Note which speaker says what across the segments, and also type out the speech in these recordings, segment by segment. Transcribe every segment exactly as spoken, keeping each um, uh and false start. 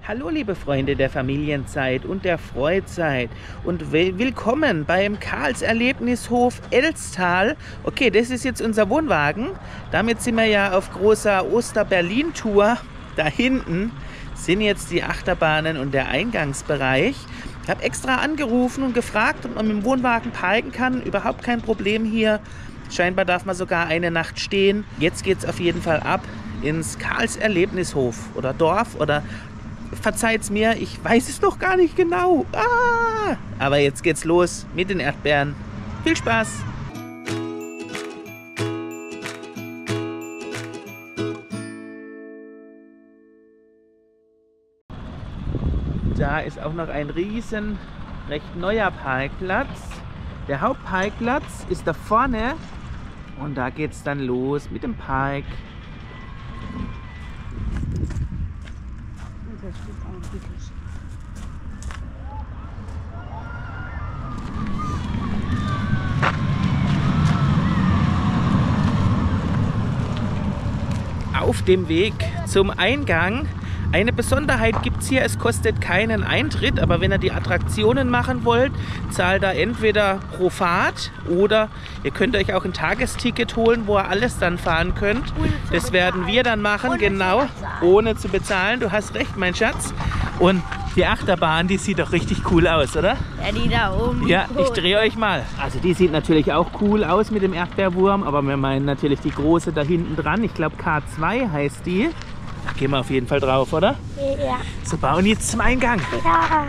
Speaker 1: Hallo liebe Freunde der Familienzeit und der Freuzeit und willkommen beim Karls Erlebnishof Elstal. Okay, das ist jetzt unser Wohnwagen. Damit sind wir ja auf großer Oster-Berlin-Tour. Da hinten sind jetzt die Achterbahnen und der Eingangsbereich. Ich habe extra angerufen und gefragt, ob man mit dem Wohnwagen parken kann. Überhaupt kein Problem hier. Scheinbar darf man sogar eine Nacht stehen. Jetzt geht es auf jeden Fall ab ins Karls Erlebnishof oder Dorf oder... Verzeiht's mir, ich weiß es noch gar nicht genau. Ah! Aber jetzt geht's los mit den Erdbeeren. Viel Spaß! Da ist auch noch ein riesen, recht neuer Parkplatz. Der Hauptparkplatz ist da vorne und da geht's dann los mit dem Park. Auf dem Weg zum Eingang. Eine Besonderheit gibt es hier, es kostet keinen Eintritt, aber wenn ihr die Attraktionen machen wollt, zahlt ihr entweder pro Fahrt oder ihr könnt euch auch ein Tagesticket holen, wo ihr alles dann fahren könnt. Das werden wir dann machen, genau, ohne zu bezahlen. Du hast recht, mein Schatz. Und die Achterbahn, die sieht doch richtig cool aus, oder?
Speaker 2: Ja, die da oben.
Speaker 1: Ja, ich drehe euch mal. Also die sieht natürlich auch cool aus mit dem Erdbeerwurm, aber wir meinen natürlich die große da hinten dran. Ich glaube K zwei heißt die. Da gehen wir auf jeden Fall drauf, oder?
Speaker 2: Ja.
Speaker 1: So, bauen jetzt zum Eingang.
Speaker 2: Ja.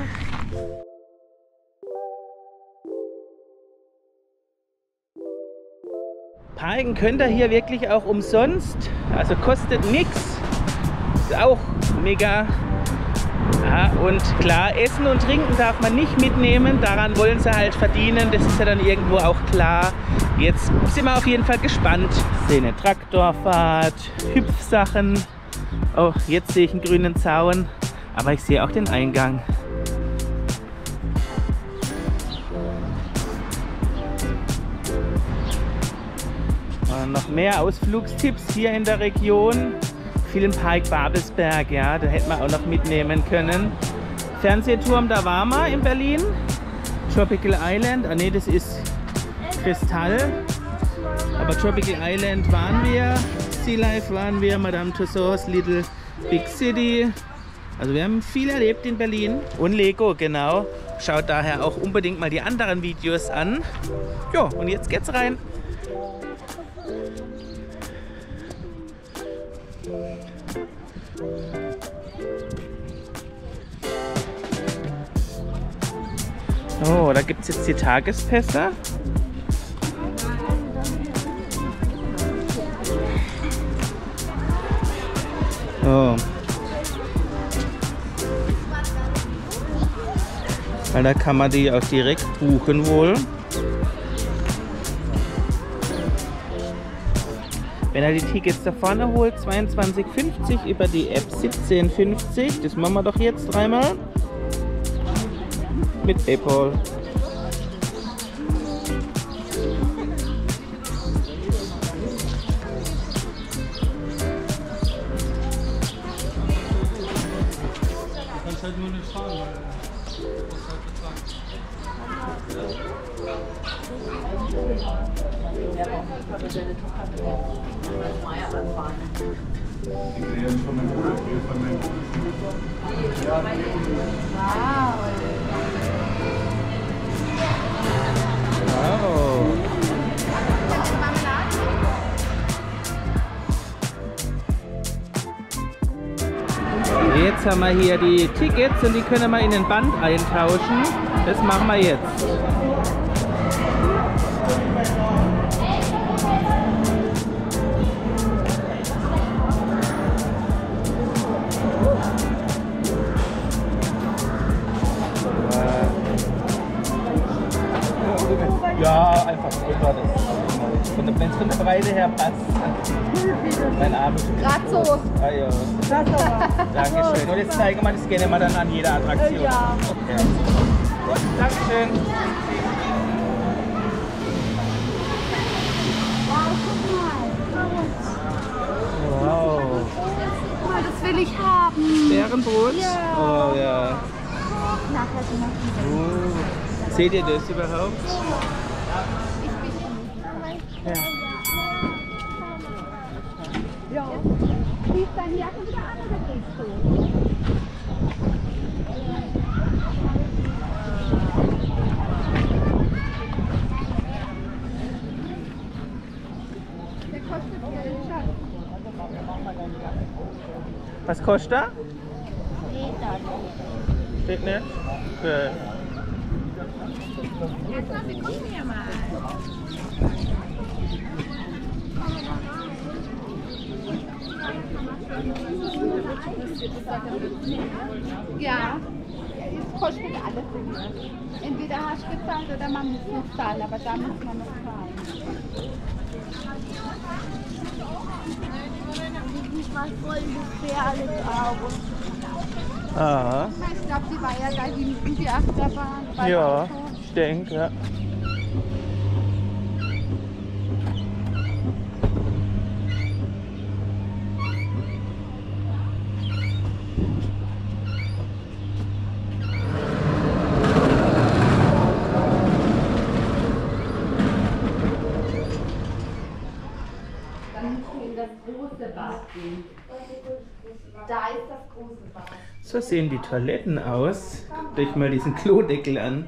Speaker 1: Parken könnt ihr hier wirklich auch umsonst. Also kostet nichts. Ist auch mega. Ja, und klar, Essen und Trinken darf man nicht mitnehmen. Daran wollen sie halt verdienen. Das ist ja dann irgendwo auch klar. Jetzt sind wir auf jeden Fall gespannt. Ich sehe eine Traktorfahrt, Hüpfsachen. Oh, jetzt sehe ich einen grünen Zaun, aber ich sehe auch den Eingang. Und noch mehr Ausflugstipps hier in der Region. Vielen Park Babelsberg, ja, da hätten wir auch noch mitnehmen können. Fernsehturm, da waren wir in Berlin. Tropical Island, ah ne, das ist Kristall. Aber Tropical Island waren wir. Sea Life waren wir, Madame Tussauds Little Big City. Also wir haben viel erlebt in Berlin. Und Lego, genau. Schaut daher auch unbedingt mal die anderen Videos an. Ja, und jetzt geht's rein. Oh, da gibt es jetzt die Tagespässe. Oh. Weil da kann man die auch direkt buchen wohl. Wenn er die Tickets da vorne holt, zweiundzwanzig fünfzig, über die App siebzehn fünfzig. Das machen wir doch jetzt dreimal. Mit PayPal.
Speaker 3: Halt nur nicht fahren, weil das ist halt bezahlt.
Speaker 1: Wow. Jetzt haben wir hier die Tickets und die können wir in den Band eintauschen. Das machen wir jetzt. Ja, einfach drüber. Wenn es von der Breite her passt. Mein Arm ist
Speaker 2: Gerade so.
Speaker 1: Ah, ja. Dankeschön. Und jetzt zeigen wir das gerne mal dann an jeder Attraktion.
Speaker 2: Ja.
Speaker 1: Okay. Gut, Dankeschön.
Speaker 2: Wow, guck mal.
Speaker 1: Wow.
Speaker 2: Guck mal, das will ich haben.
Speaker 1: Bärenbrot?
Speaker 2: Ja.
Speaker 1: Oh ja.
Speaker 2: Nachher die noch
Speaker 1: Oh. Seht ihr das überhaupt? Ja.
Speaker 2: Ja. Ziehst deine Jacke wieder an oder gehst du? Der kostet Geld, Schatz.
Speaker 1: Was kostet er?
Speaker 2: Steht da nicht.
Speaker 1: Steht nicht? Okay.
Speaker 2: Erstmal, wir gucken ja mal. Ja, es kostet alles hier. Entweder hast du gezahlt oder man muss noch zahlen, aber da muss man noch zahlen.
Speaker 4: Ich mal voll gefährlich aus.
Speaker 1: Aha.
Speaker 2: Ich glaube, die war ja da hinten, die Achterbahn. bei
Speaker 1: Ja,
Speaker 2: Auto.
Speaker 1: ich denke, ja.
Speaker 2: Da ist das große Bad.
Speaker 1: So sehen die Toiletten aus. Guckt euch mal diesen Klodeckel an.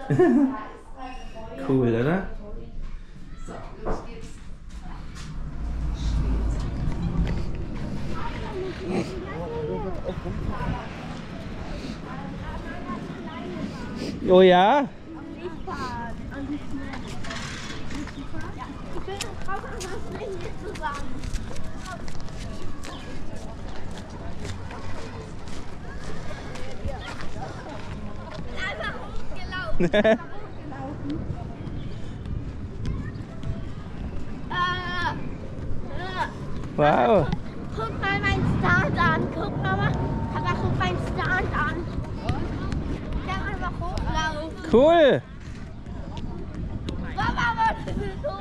Speaker 1: Cool, oder?
Speaker 2: So, los geht's.
Speaker 1: Oh ja?
Speaker 4: Ich fahre. Und nicht mehr. Ich will noch raus, was wir hier zusammen. Einfach hochgelaufen. äh, äh.
Speaker 1: Wow.
Speaker 4: Guck mal meinen Start an. Guck mal. Aber guck meinen Start an. Ich kann einfach hochlaufen.
Speaker 1: Cool.
Speaker 4: Mama, was ist so?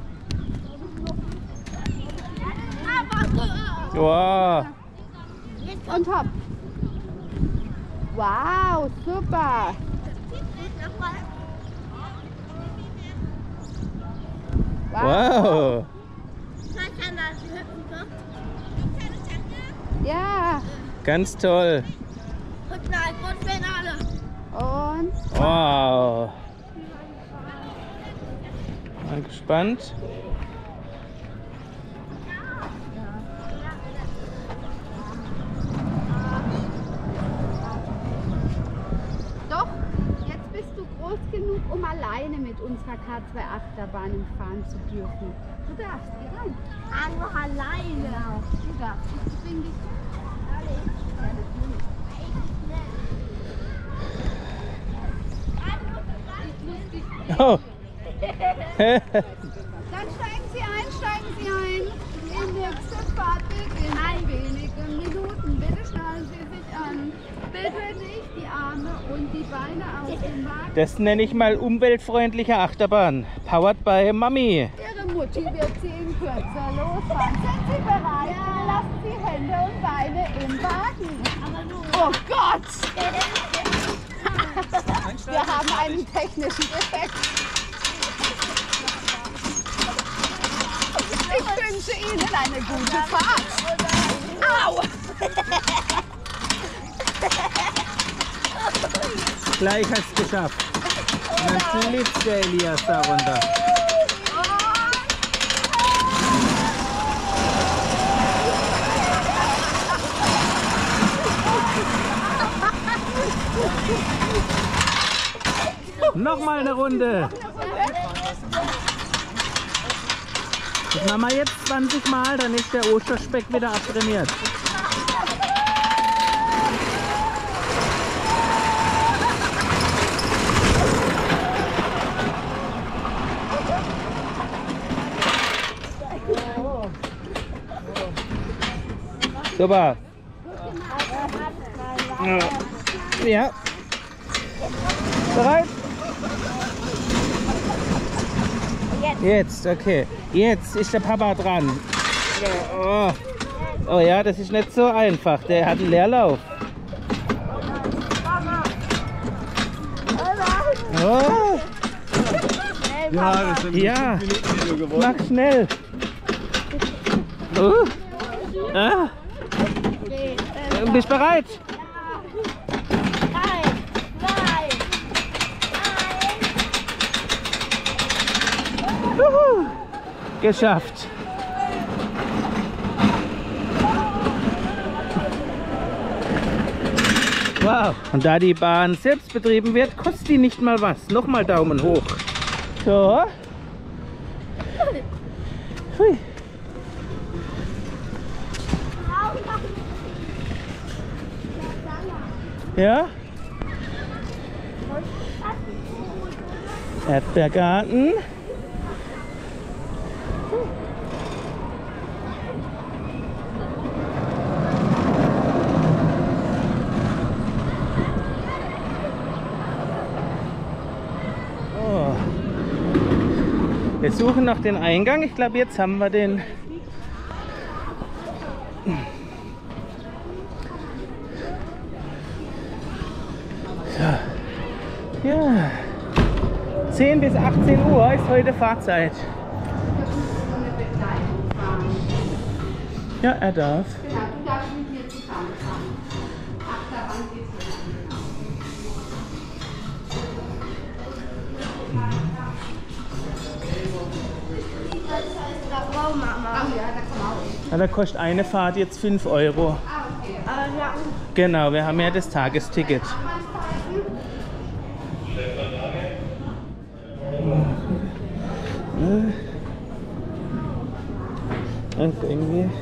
Speaker 4: Aber so.
Speaker 1: Wow.
Speaker 2: Und hopp. Wow, super.
Speaker 1: Wow.
Speaker 4: Ich kann das hüpfen.
Speaker 2: Ja.
Speaker 1: Ganz toll.
Speaker 4: Und nein, Grundfinale.
Speaker 2: Und
Speaker 1: Wow. Mal gespannt.
Speaker 2: doch, jetzt bist du groß genug, um alleine mit unserer K zwei Achterbahn fahren zu dürfen. Du darfst, geh rein.
Speaker 4: Einfach alleine.
Speaker 2: Genau, du darfst. Ich bring dich.
Speaker 1: Oh.
Speaker 2: Dann steigen Sie ein, steigen Sie ein. Die nächste Fahrt beginnt in wenigen Minuten. Bitte schnallen Sie sich an. Bitte nicht die Arme und die Beine aus dem Wagen.
Speaker 1: Das nenne ich mal umweltfreundliche Achterbahn. Powered by Mami.
Speaker 2: Ihre Mutti wird Sie in Kürze losfahren. Sind Sie bereit? Ja. Lassen Sie Hände und Beine im Wagen. Oh Gott! Wir haben einen technischen Defekt. Ich wünsche Ihnen eine gute Fahrt. Au!
Speaker 1: Gleich hast du es geschafft. Und dann flitzt der Elias da runter. Nochmal eine Runde. Das machen wir jetzt zwanzig Mal, dann ist der Osterspeck wieder abtrainiert. Super. Ja. Bereit? Jetzt, okay. Jetzt ist der Papa dran. Oh. Oh ja, das ist nicht so einfach. Der hat einen Leerlauf. Oh.
Speaker 3: Ja, das sind
Speaker 1: Ja,
Speaker 3: fünf Minuten Video geworden.
Speaker 1: mach schnell. Oh. Ah. Bist du bereit?
Speaker 4: Drei, zwei, eins.
Speaker 1: Juhu. Geschafft. Wow. Und da die Bahn selbst betrieben wird, kostet die nicht mal was. Nochmal Daumen hoch. So. Hui. Ja. Erdbeergarten. Oh. Wir suchen noch den Eingang. Ich glaube, jetzt haben wir den. So. Ja. zehn bis achtzehn Uhr ist heute Fahrzeit. Ja, er darf.
Speaker 2: Genau, du darfst mit mir zusammenfahren. Achterbahn geht's nicht.
Speaker 4: Das heißt Bravo, Mama.
Speaker 2: Ach ja, da komm auch.
Speaker 1: Ja, da kostet eine Fahrt jetzt fünf Euro.
Speaker 2: Ah, okay.
Speaker 4: Äh, ja.
Speaker 1: Genau, wir haben ja das Tagesticket. Und irgendwie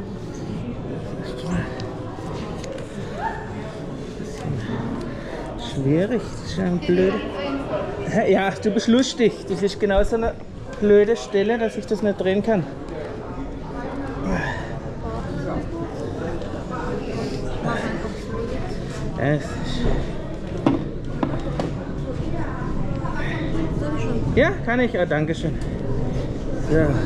Speaker 1: schwierig, das ist ein blöd. Ja, du bist lustig. Das ist genau so eine blöde Stelle, dass ich das nicht drehen kann. Es ist ja, kann ich. Oh, danke schön. So.
Speaker 4: Warum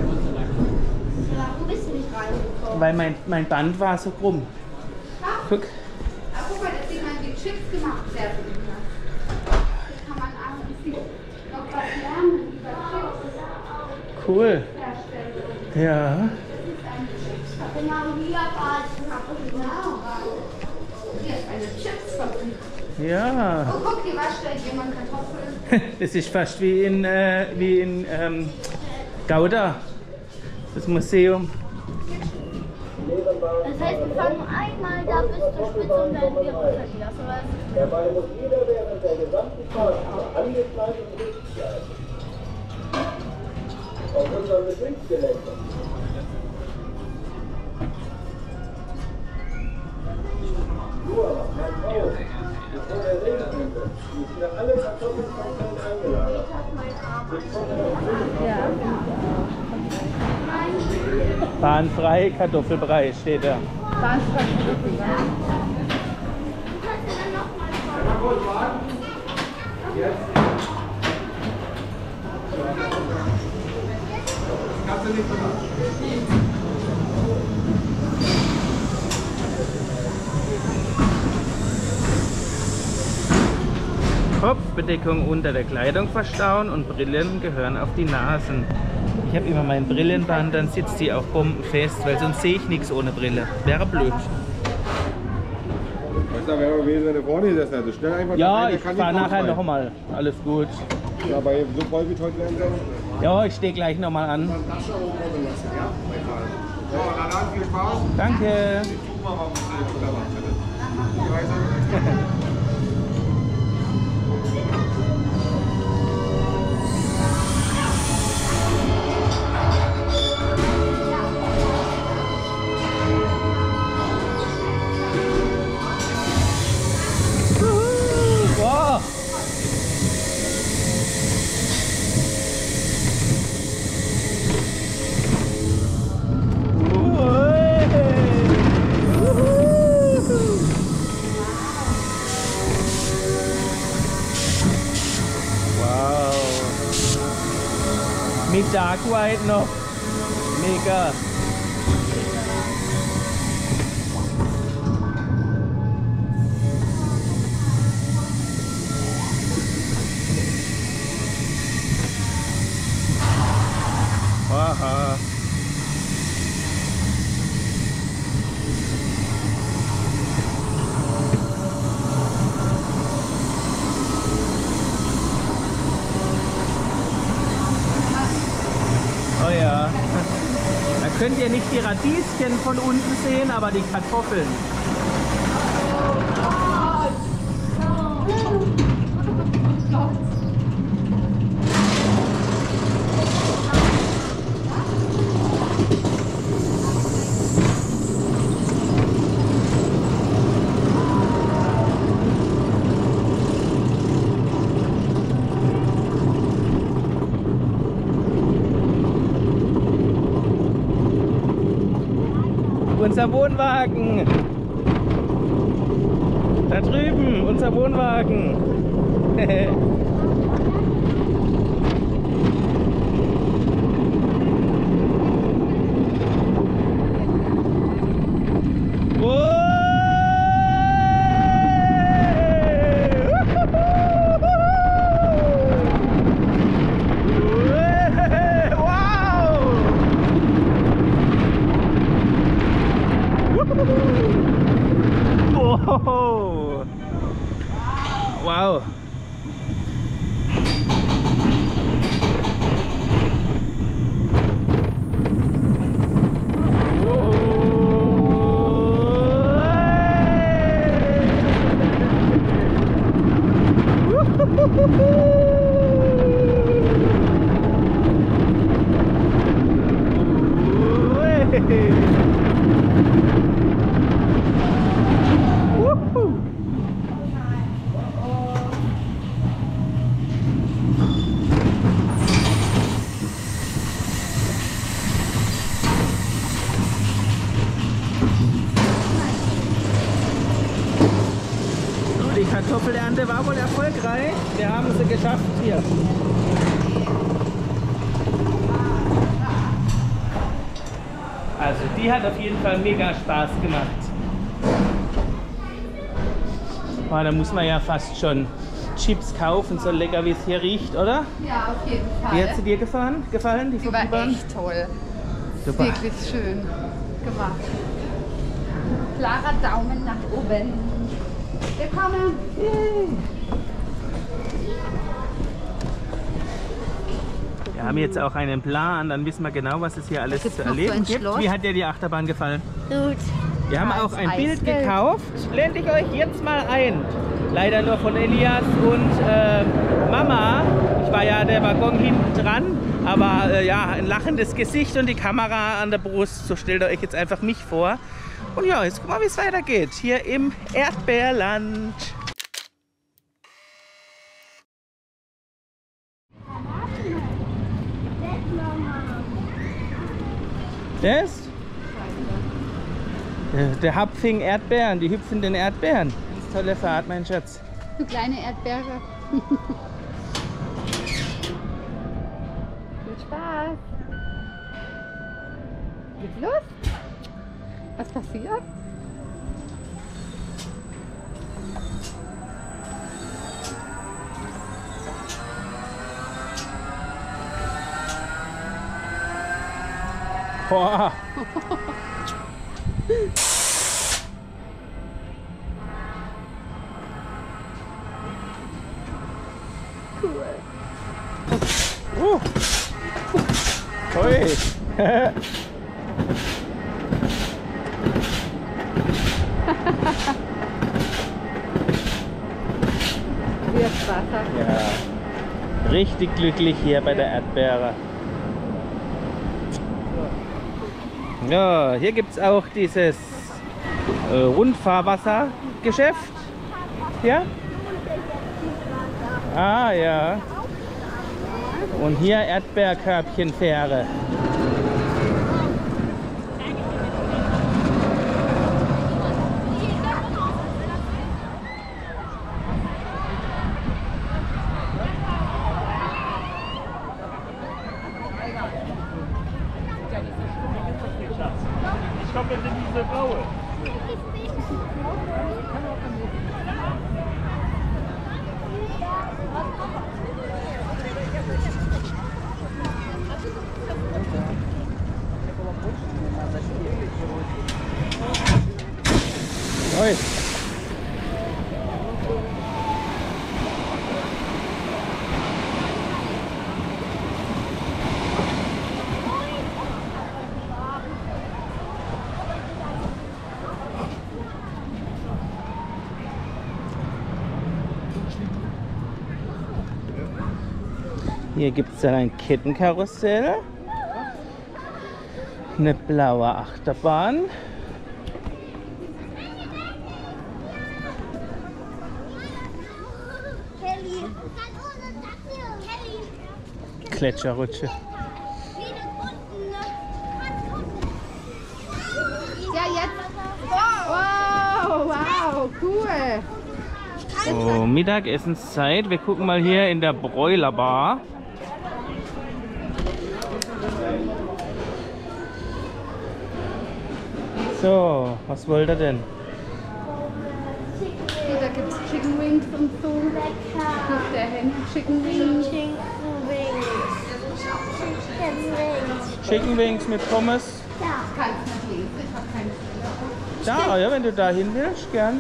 Speaker 4: bist du nicht reingekommen?
Speaker 1: Weil mein, mein Band war so krumm. Guck.
Speaker 2: Ah, guck mal, das sieht man die Chips gemacht werden. Hier kann man auch ein bisschen noch was lernen über Chips
Speaker 1: Cool.
Speaker 2: herstellen.
Speaker 1: Ja.
Speaker 2: Das ist eine Chipsfabrik.
Speaker 4: Genau, hier war es.
Speaker 2: Genau. Hier ist eine Chipsfabrik.
Speaker 1: Ja.
Speaker 2: Oh, guck, hier wascht jemand Kartoffeln.
Speaker 1: Das ist fast wie in, äh, wie in ähm, Gouda. Das Museum.
Speaker 4: Das heißt, wir fangen einmal da bis zur Spitze und werden wir runtergelassen. Weil es
Speaker 5: Dabei muss jeder während der gesamten Fahrt angekleidet und richtig bleiben. Auf unserem Betriebsgelände. Nur aber kein Haus. Bevor der Regen endet, müssen wir alle Kartoffelkanten eingelagert.
Speaker 1: Bahnfrei, Kartoffelbrei steht da.
Speaker 3: Kannst du nicht machen.
Speaker 1: Kopfbedeckung unter der Kleidung verstauen und Brillen gehören auf die Nasen. Ich habe immer mein Brillenband, dann sitzt die auch bombenfest, weil sonst sehe ich nichts ohne Brille. Wäre blöd.
Speaker 3: Weißt du, wäre gewesen, wenn du vorne gesessen hättest. Schnell einfach
Speaker 1: Ja,
Speaker 3: da rein,
Speaker 1: ich
Speaker 3: der kann
Speaker 1: fahre
Speaker 3: nicht
Speaker 1: nachher
Speaker 3: rausfallen.
Speaker 1: nochmal. Alles gut.
Speaker 3: Ja, bei so voll wie heute werden sie.
Speaker 1: Ja, ich stehe gleich nochmal an.
Speaker 3: So, dann hat viel Spaß.
Speaker 1: Danke.
Speaker 3: Guck mal, was wir da machen, bitte. Die Reise.
Speaker 1: Wow. Wow. Mit Dark White noch. Mega. könnt ihr nicht die Radieschen von unten sehen, aber die Kartoffeln. Unser Wohnwagen. Da drüben, unser Wohnwagen. Wow. Die Kartoffelernte war wohl erfolgreich. Wir haben sie geschafft hier. Also die hat auf jeden Fall mega Spaß gemacht. Oh, da muss man ja fast schon Chips kaufen, so lecker wie es hier riecht, oder?
Speaker 2: Ja, auf jeden Fall.
Speaker 1: Wie hat sie dir gefallen? gefallen die
Speaker 2: Die war
Speaker 1: Fotobahn?
Speaker 2: echt toll.
Speaker 1: Super.
Speaker 2: Wirklich schön gemacht. Klarer Daumen nach oben. Willkommen.
Speaker 1: Wir haben jetzt auch einen Plan, dann wissen wir genau, was es hier alles
Speaker 2: gibt's
Speaker 1: zu
Speaker 2: noch so
Speaker 1: erleben
Speaker 2: ein
Speaker 1: gibt.
Speaker 2: Schloss.
Speaker 1: Wie hat dir die Achterbahn gefallen?
Speaker 4: Gut.
Speaker 1: Wir haben
Speaker 2: Ja,
Speaker 1: auch
Speaker 2: das
Speaker 1: ein Bild
Speaker 2: Eisfeld.
Speaker 1: gekauft. Blende ich euch jetzt mal ein. Leider nur von Elias und äh, Mama. Ich war ja der Waggon hinten dran, aber äh, ja, ein lachendes Gesicht und die Kamera an der Brust. So stellt ihr euch jetzt einfach mich vor. Und ja, jetzt gucken wir mal, wie es weitergeht. Hier im Erdbeerland. Das? Der, der Hapfing Erdbeeren, die hüpfenden Erdbeeren. Ganz tolle Fahrt, mein Schatz.
Speaker 2: Du kleine Erdbeere. Viel Spaß. Geht's los? Was passiert?
Speaker 1: Boah. Uh. Ui.
Speaker 2: Wirft Wasser.
Speaker 1: Ja, richtig glücklich hier bei der Erdbeere. Ja, hier gibt es auch dieses äh, Rundfahrwassergeschäft. Ja? Ah, ja. Und hier Erdbeerkörbchenfähre.
Speaker 3: Ich glaube, wir sind diese blaue.
Speaker 1: Hier gibt es dann ein Kettenkarussell. Eine blaue Achterbahn.
Speaker 4: Kelly.
Speaker 1: Gletscherrutsche.
Speaker 2: Ja, jetzt. Wow, wow, cool.
Speaker 1: So, Mittagessenszeit. Wir gucken mal hier in der Broilerbar. So, was wollt ihr denn?
Speaker 2: Hier, da gibt es Chicken Wings und so. Guck, der Henry Chicken Wings.
Speaker 4: Chicken Wings. Chicken Wings.
Speaker 1: Chicken Wings mit Pommes.
Speaker 4: Ja.
Speaker 2: Kannst nicht lesen, ich habe keine Schüler.
Speaker 1: Da, ja, wenn du da hin willst, gern.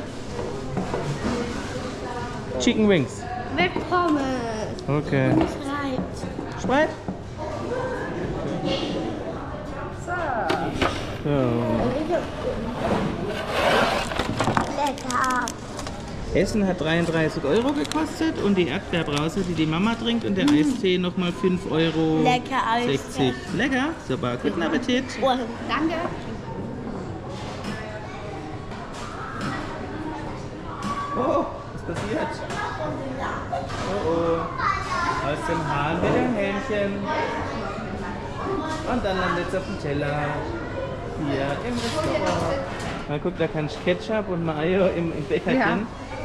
Speaker 1: Chicken Wings.
Speaker 4: Mit Pommes.
Speaker 1: Okay.
Speaker 4: Schreibt.
Speaker 1: Spreit? So.
Speaker 4: Lecker.
Speaker 1: Essen hat dreiunddreißig Euro gekostet und die Erdbeerbrause, die die Mama trinkt, und der Eistee nochmal fünf Euro
Speaker 4: Lecker Eistee.
Speaker 1: sechzig. Lecker, super, guten Appetit.
Speaker 4: Oh.
Speaker 2: Danke.
Speaker 1: Oh, was passiert? Oh oh, aus dem Hahn wieder ein Hähnchen. Und dann landet es auf dem Teller. Hier im Restaurant. Mal guck, da kannst du Ketchup und Mayo im, im Becherchen.
Speaker 2: Ja.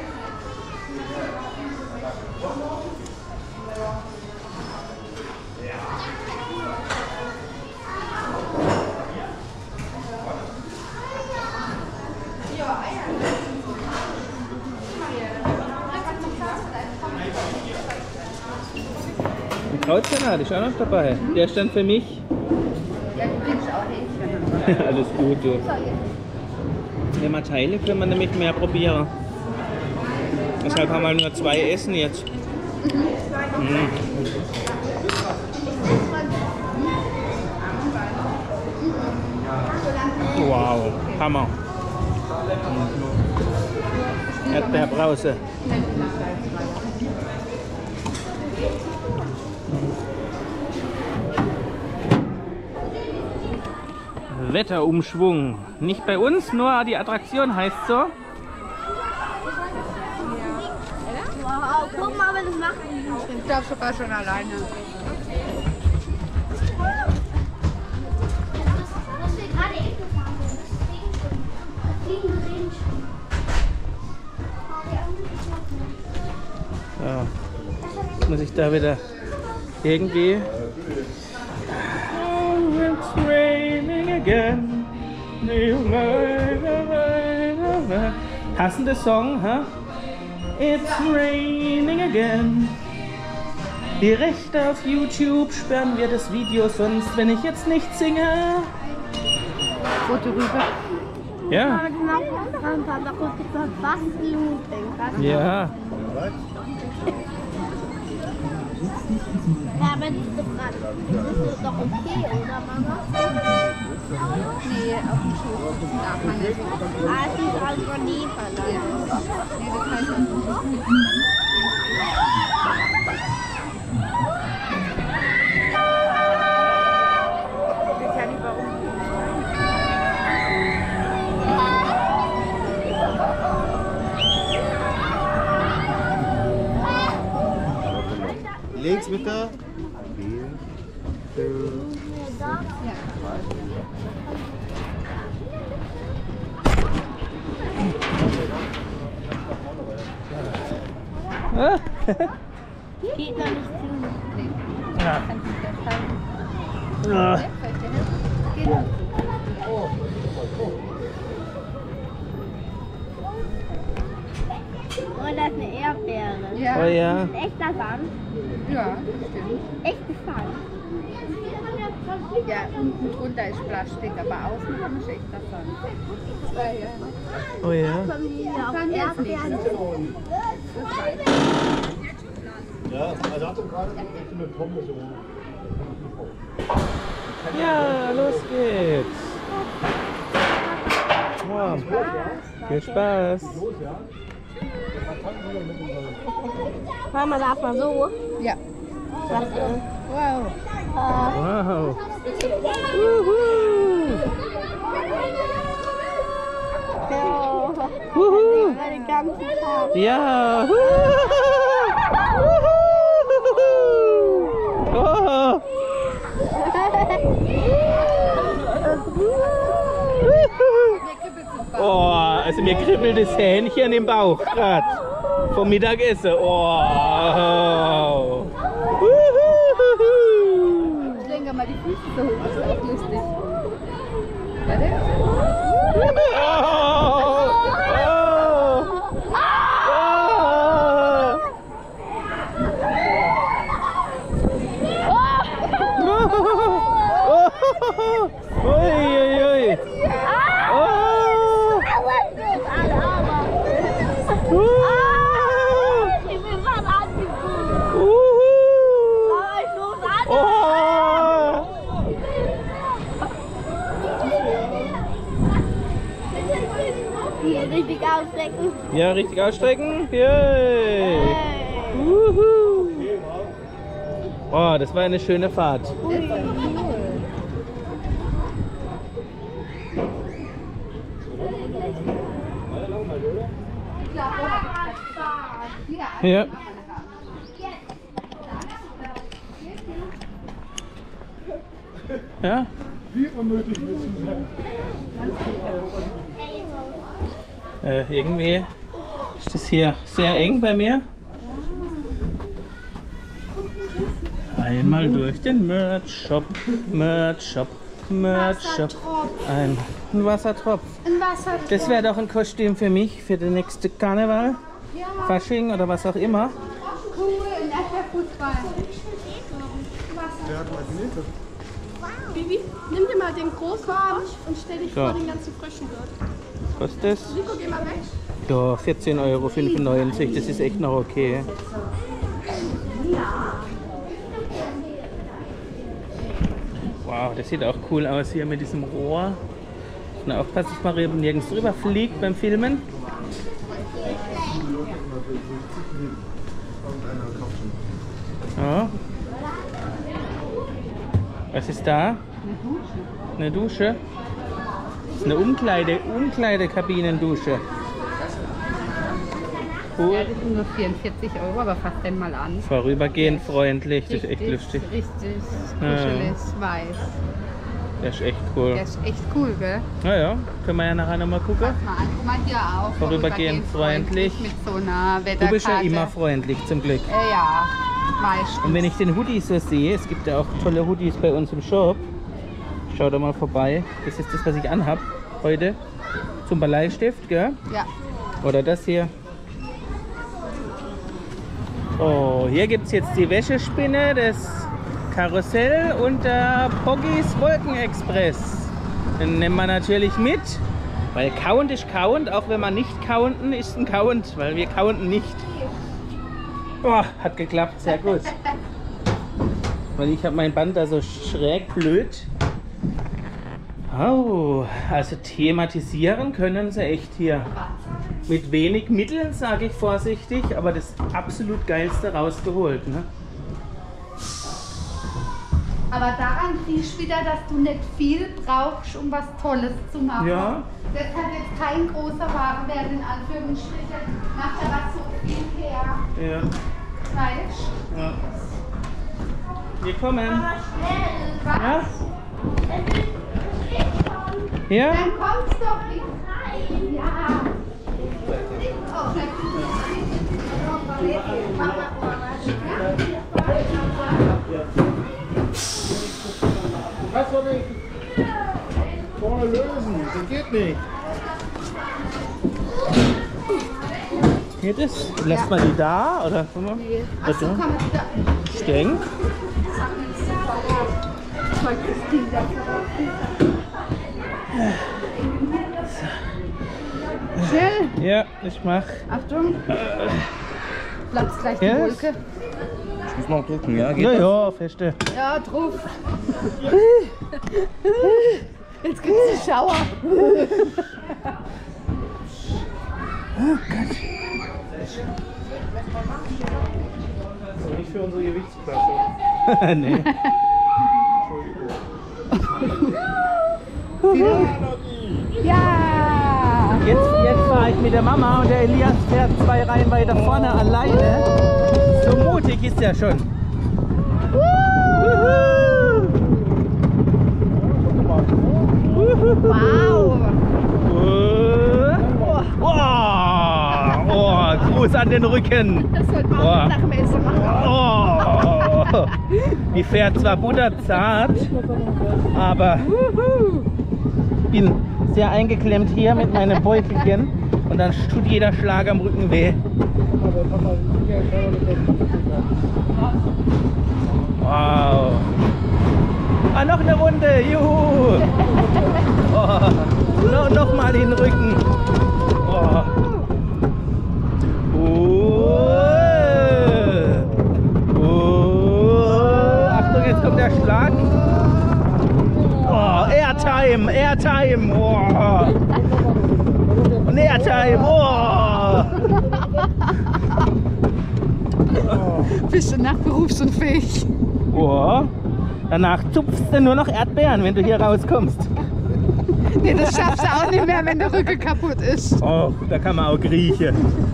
Speaker 1: Ein Krautsalat ist auch noch dabei. Der ist dann für mich.
Speaker 2: Ja, du kriegst auch Hähnchen.
Speaker 1: Alles gut, du. Wenn wir Teile, können wir nämlich mehr probieren. Deshalb haben wir nur zwei Essen jetzt. Mhm. Wow, Hammer. Mhm. Erdbeerbrause. Wetterumschwung. Nicht bei uns, nur die Attraktion heißt so.
Speaker 4: Wow, guck mal, wenn es macht.
Speaker 2: Ich glaube sogar schon alleine.
Speaker 4: Was wir gerade eben gefahren sind. Fliegen drin.
Speaker 1: Ja. Jetzt muss ich da wieder irgendwie. Oh, it's raining again. Passender Song, ha? It's raining again. Die Rechte auf YouTube sperren wir das Video sonst, wenn ich jetzt nicht singe.
Speaker 2: Foto rüber.
Speaker 1: Ja.
Speaker 4: Papa, guck, das war fast Looping.
Speaker 1: Ja.
Speaker 4: Ja, aber das ist doch gerade. Das ist doch okay, oder Mama?
Speaker 2: Nee, auf dem Schoß. Das darf man nicht.
Speaker 4: Ah, es ist also nie verlangt.
Speaker 2: Nee, das heißt nicht. Ich weiß ja nicht, warum.
Speaker 3: Links bitte.
Speaker 4: Geht noch nicht zu.
Speaker 1: Ja.
Speaker 2: Kannst du das halten?
Speaker 1: Ja.
Speaker 2: Genau.
Speaker 4: Oh, das ist eine Erdbeere.
Speaker 2: Ja.
Speaker 1: Oh ja.
Speaker 4: Echter Sand.
Speaker 2: Ja, stimmt.
Speaker 4: Echtes Sand.
Speaker 2: Ja, unten drunter ist Plastik, aber außen dran ist echter Sand. Ja, ja.
Speaker 1: Oh ja.
Speaker 4: Kommen die hier auf
Speaker 2: Sand jetzt nicht.
Speaker 4: Erdbeeren?
Speaker 3: Ja, also Achtung gerade mit Pommes so.
Speaker 1: Ja, los geht's. Wow. Viel Spaß.
Speaker 4: Mama, darf mal so?
Speaker 2: Ja.
Speaker 4: Was denn?
Speaker 2: Wow.
Speaker 1: Wow.
Speaker 4: Ja.
Speaker 1: Wuhu.
Speaker 4: Den ganzen Tag.
Speaker 1: Ja. Oh. Oh, also mir kribbelt das Hähnchen im Bauch gerade vom Mittagessen. Oh.
Speaker 2: Ich lenke mal die Füße so hoch, das ist echt lustig. Warte.
Speaker 1: Uiuiui.
Speaker 4: Ich will was angeguckt.
Speaker 1: Uhu.
Speaker 4: Ich rufe an.
Speaker 1: Oh.
Speaker 4: Hier richtig ausstrecken.
Speaker 1: Ja, richtig ausstrecken. Yay.
Speaker 4: Hey.
Speaker 1: Uhu. Oh, das war eine schöne Fahrt. Ja. Ja?
Speaker 3: Wie unnötig müssen wir.
Speaker 1: Äh, irgendwie ist das hier sehr eng bei mir. Einmal durch den Merch-Shop, Merch-Shop, Merch-Shop. Ein, ein Wassertropf.
Speaker 2: Ein Wasser.
Speaker 1: Das wäre doch ein Kostüm für mich, für den nächsten Karneval,
Speaker 2: Ja,
Speaker 1: Fasching oder was auch immer.
Speaker 2: cool, ein echter Fußball.
Speaker 3: Der hat mal Knete.
Speaker 6: Bibi, nimm dir mal den großen Frosch und stell dich
Speaker 1: So.
Speaker 6: vor den ganzen Fröschen dort.
Speaker 1: Was ist das?
Speaker 6: Nico, geh mal weg.
Speaker 1: Ja, vierzehn Euro fünfundneunzig, das ist echt noch okay. Wow, das sieht auch cool aus hier mit diesem Rohr. Na, aufpassen, dass man eben nirgends drüber fliegt beim Filmen. Ja. Was ist da? Eine Dusche. Das ist eine Umkleide, Umkleidekabinendusche. Cool.
Speaker 2: Ja, das sind nur vierundvierzig Euro, aber fass den mal an.
Speaker 1: Vorübergehend freundlich, das ist echt
Speaker 2: Richtig,
Speaker 1: lustig.
Speaker 2: Richtig
Speaker 1: Ja.
Speaker 2: kuschelig, weiß.
Speaker 1: Das ist echt cool.
Speaker 2: Der ist echt cool, gell?
Speaker 1: Naja, können wir ja nachher nochmal gucken.
Speaker 2: Pass mal an, guck mal hier auch.
Speaker 1: Vorübergehend freundlich.
Speaker 2: Mit so einer
Speaker 1: Du
Speaker 2: Wetterkarte.
Speaker 1: bist ja immer freundlich, zum Glück.
Speaker 2: Äh, ja, meistens.
Speaker 1: Und wenn ich den Hoodie so sehe, es gibt ja auch tolle Hoodies bei uns im Shop. Schau da mal vorbei. Das ist das, was ich anhab heute. Zum Bleistift, gell?
Speaker 2: Ja.
Speaker 1: Oder das hier. Oh, hier gibt es jetzt die Wäschespinne, das Karussell und der Poggys Wolkenexpress. Den nehmen wir natürlich mit, weil Count ist Count, auch wenn man nicht counten, ist ein Count, weil wir counten nicht. Oh, hat geklappt, sehr gut. Weil ich habe mein Band da so schräg blöd. Oh, also thematisieren können sie echt hier. Mit wenig Mitteln, sage ich vorsichtig, aber das absolut Geilste rausgeholt. Ne?
Speaker 2: Aber daran siehst du wieder, dass du nicht viel brauchst, um was Tolles zu machen.
Speaker 1: Ja.
Speaker 2: Das hat jetzt kein großer Warenwert, in Anführungsstrichen. Macht aber so viel her.
Speaker 1: Ja.
Speaker 2: Weißt
Speaker 1: Ja. Wir kommen.
Speaker 4: Was?
Speaker 1: Ja? Ja?
Speaker 2: Dann kommt's doch nicht. Ja. Oh, vielleicht ist
Speaker 3: Was soll ich vorne lösen? Das geht nicht.
Speaker 1: Geht es? Lässt man die da? Oder?
Speaker 2: Nee. Achso, kann man wieder.
Speaker 1: Ich denke.
Speaker 2: Ich wollte das Ding da verrauchen. Schnell.
Speaker 1: Ja, ich mach.
Speaker 2: Achtung. Platzt gleich die
Speaker 1: Yes.
Speaker 2: Wolke.
Speaker 3: Ich muss noch drücken, ja?
Speaker 1: Ja, ja, feste.
Speaker 2: Ja, drauf. Jetzt gibt's einen Schauer.
Speaker 1: Nicht für unsere Gewichtsklasse. Nee.
Speaker 2: Ja!
Speaker 1: Jetzt, jetzt fahre ich mit der Mama und der Elias fährt zwei Reihen weiter vorne alleine. So mutig ist er schon.
Speaker 2: Wow!
Speaker 1: Oh, oh, Gruß an den Rücken.
Speaker 2: Das sollte man auch nach dem Essen machen.
Speaker 1: Oh. Die fährt zwar butterzart, aber ich bin sehr eingeklemmt hier mit meinem Beutelchen und dann tut jeder Schlag am Rücken weh. Wow. Ah, noch eine Runde, juhu. Oh. No, noch mal den Rücken. Oh. Oh. Oh. Achtung, jetzt kommt der Schlag. Oh, Airtime, Airtime. Oh. Und Airtime. Oh.
Speaker 2: Bist du nachberufsunfähig?
Speaker 1: Oh. Danach zupfst du nur noch Erdbeeren, wenn du hier rauskommst.
Speaker 2: Nee, das schaffst du auch nicht mehr, wenn der Rücken kaputt ist.
Speaker 1: Oh, da kann man auch griechen.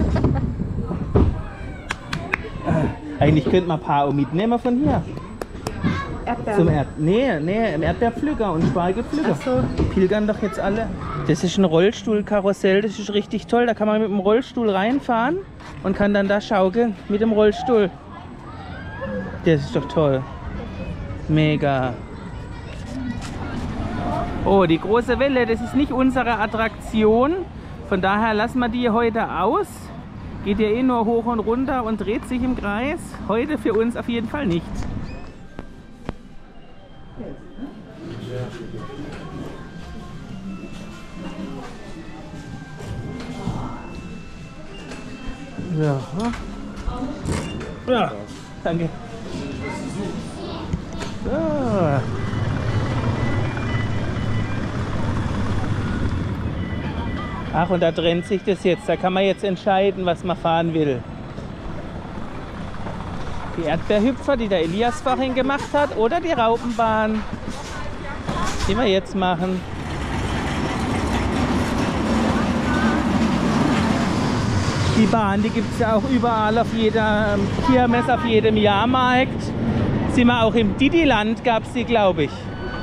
Speaker 1: Eigentlich könnte man ein paar auch mitnehmen von hier.
Speaker 2: Erdbeeren.
Speaker 1: Zum Erd nee, nee, ein Erdbeerpflücker und Spargelpflücker.
Speaker 2: Ach so.
Speaker 1: Die pilgern doch jetzt alle. Das ist ein Rollstuhlkarussell, das ist richtig toll. Da kann man mit dem Rollstuhl reinfahren und kann dann da schaukeln mit dem Rollstuhl. Das ist doch toll. Mega. Oh, die große Welle, das ist nicht unsere Attraktion. Von daher lassen wir die heute aus. Geht ja eh nur hoch und runter und dreht sich im Kreis. Heute für uns auf jeden Fall nicht. Ja. Ja, danke. So. Ach, und da trennt sich das jetzt. Da kann man jetzt entscheiden, was man fahren will. Die Erdbeerhüpfer, die der Elias vorhin gemacht hat, oder die Raupenbahn, die wir jetzt machen. Die Bahn, die gibt es ja auch überall auf jeder Kirmes, auf jedem Jahrmarkt. Sind wir auch im Didiland, gab es die, glaube ich.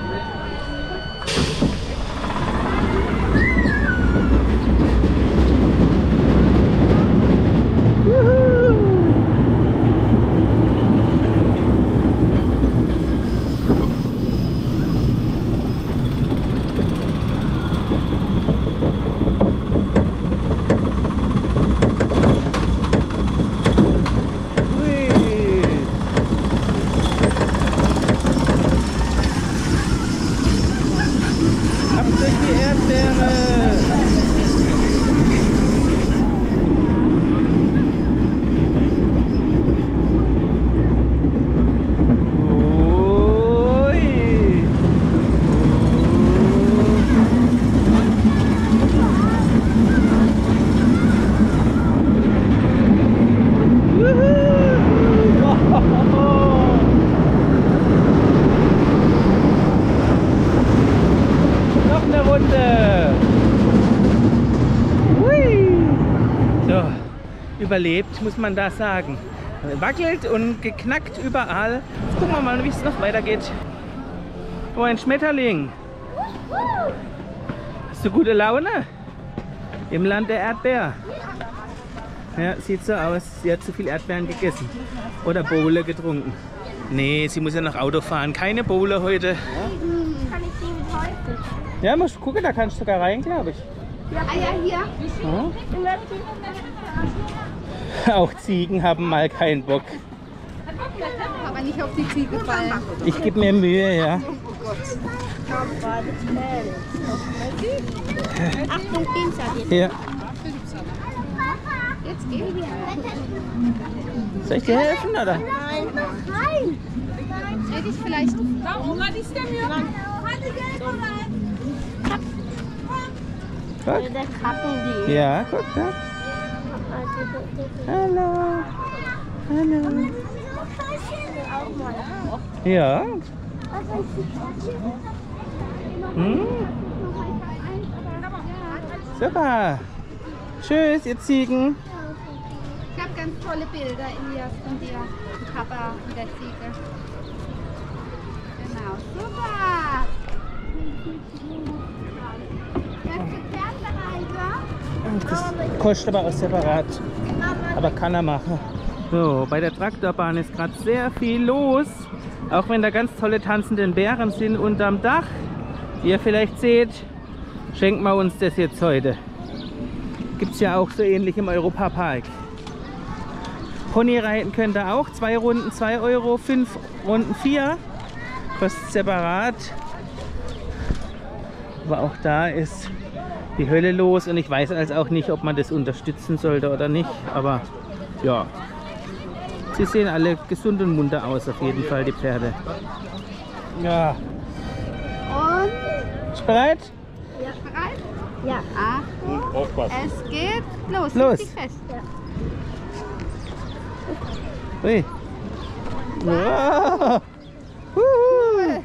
Speaker 1: Überlebt, muss man da sagen. Wackelt und geknackt überall. Jetzt gucken wir mal, wie es noch weitergeht. Oh, ein Schmetterling. Hast du gute Laune? Im Land der Erdbeer. Ja, sieht so aus. Sie hat zu viel Erdbeeren gegessen. Oder Bowle getrunken. Nee, sie muss ja noch Auto fahren. Keine Bowle heute.
Speaker 4: Kann ich die mit heute?
Speaker 1: Ja, musst gucken, da kannst du sogar rein, glaube ich.
Speaker 2: Ah ja, hier.
Speaker 1: Ja. Auch Ziegen haben mal keinen Bock.
Speaker 2: Aber nicht auf die Ziege fallen.
Speaker 1: Ich gebe mir Mühe, ja.
Speaker 2: Oh Gott.
Speaker 4: Achtung, Dienstag jetzt.
Speaker 1: Hier.
Speaker 2: Jetzt gehen wir.
Speaker 1: Soll ich dir helfen, oder?
Speaker 4: Nein, nein.
Speaker 2: Dreh dich vielleicht.
Speaker 1: Guck.
Speaker 4: Der Krabben,
Speaker 1: Ja, guck da. Hallo. Hallo.
Speaker 4: Auch mal.
Speaker 1: Ja.
Speaker 4: Was ist die
Speaker 1: Hm? Super. Tschüss, ihr Ziegen.
Speaker 2: Ich habe ganz tolle Bilder, Elias, von dir, dem Papa und der Ziege. Genau, super. Das ist der Fernbereich,
Speaker 1: Das kostet aber auch separat. Aber kann er machen. So, bei der Traktorbahn ist gerade sehr viel los. Auch wenn da ganz tolle tanzende Bären sind unterm Dach. Wie ihr vielleicht seht, schenken wir uns das jetzt heute. Gibt es ja auch so ähnlich im Europapark. Ponyreiten könnt ihr auch. Zwei Runden zwei Euro, fünf Runden vier. Kostet separat. Aber auch da ist die Hölle los und ich weiß also auch nicht, ob man das unterstützen sollte oder nicht. Aber ja, sie sehen alle gesund und munter aus, auf jeden Fall, die Pferde. Ja.
Speaker 2: Und
Speaker 1: Bist du bereit?
Speaker 2: bereit?
Speaker 4: Ja.
Speaker 2: Achtung,
Speaker 3: Aufpassen.
Speaker 2: es geht los.
Speaker 1: Los.
Speaker 2: Halt dich fest.
Speaker 1: Ui. Wow. Huhu.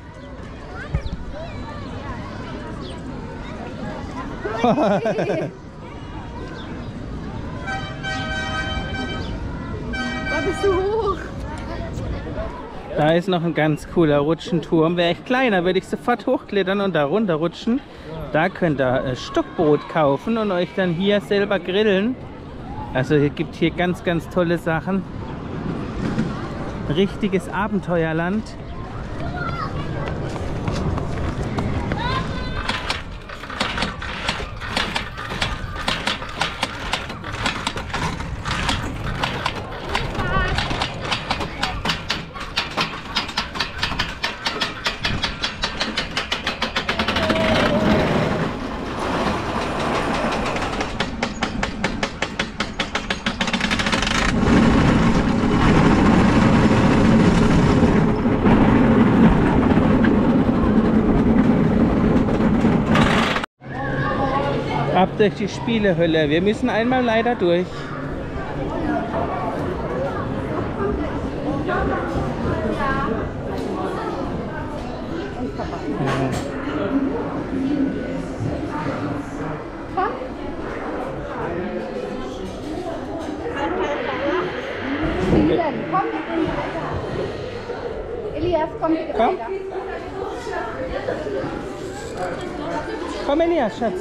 Speaker 2: Da bist du hoch.
Speaker 1: Da ist noch ein ganz cooler Rutschenturm. Wäre ich kleiner, würde ich sofort hochklettern und da runter rutschen. Da könnt ihr äh, Stockbrot kaufen und euch dann hier selber grillen. Also es gibt hier ganz, ganz tolle Sachen. Richtiges Abenteuerland. Ab durch die Spielehölle. Wir müssen einmal leider durch.
Speaker 2: Spielen. Komm. Elias, komm bitte
Speaker 1: Komm.
Speaker 2: weiter.
Speaker 1: Komm, Elias, Schatz.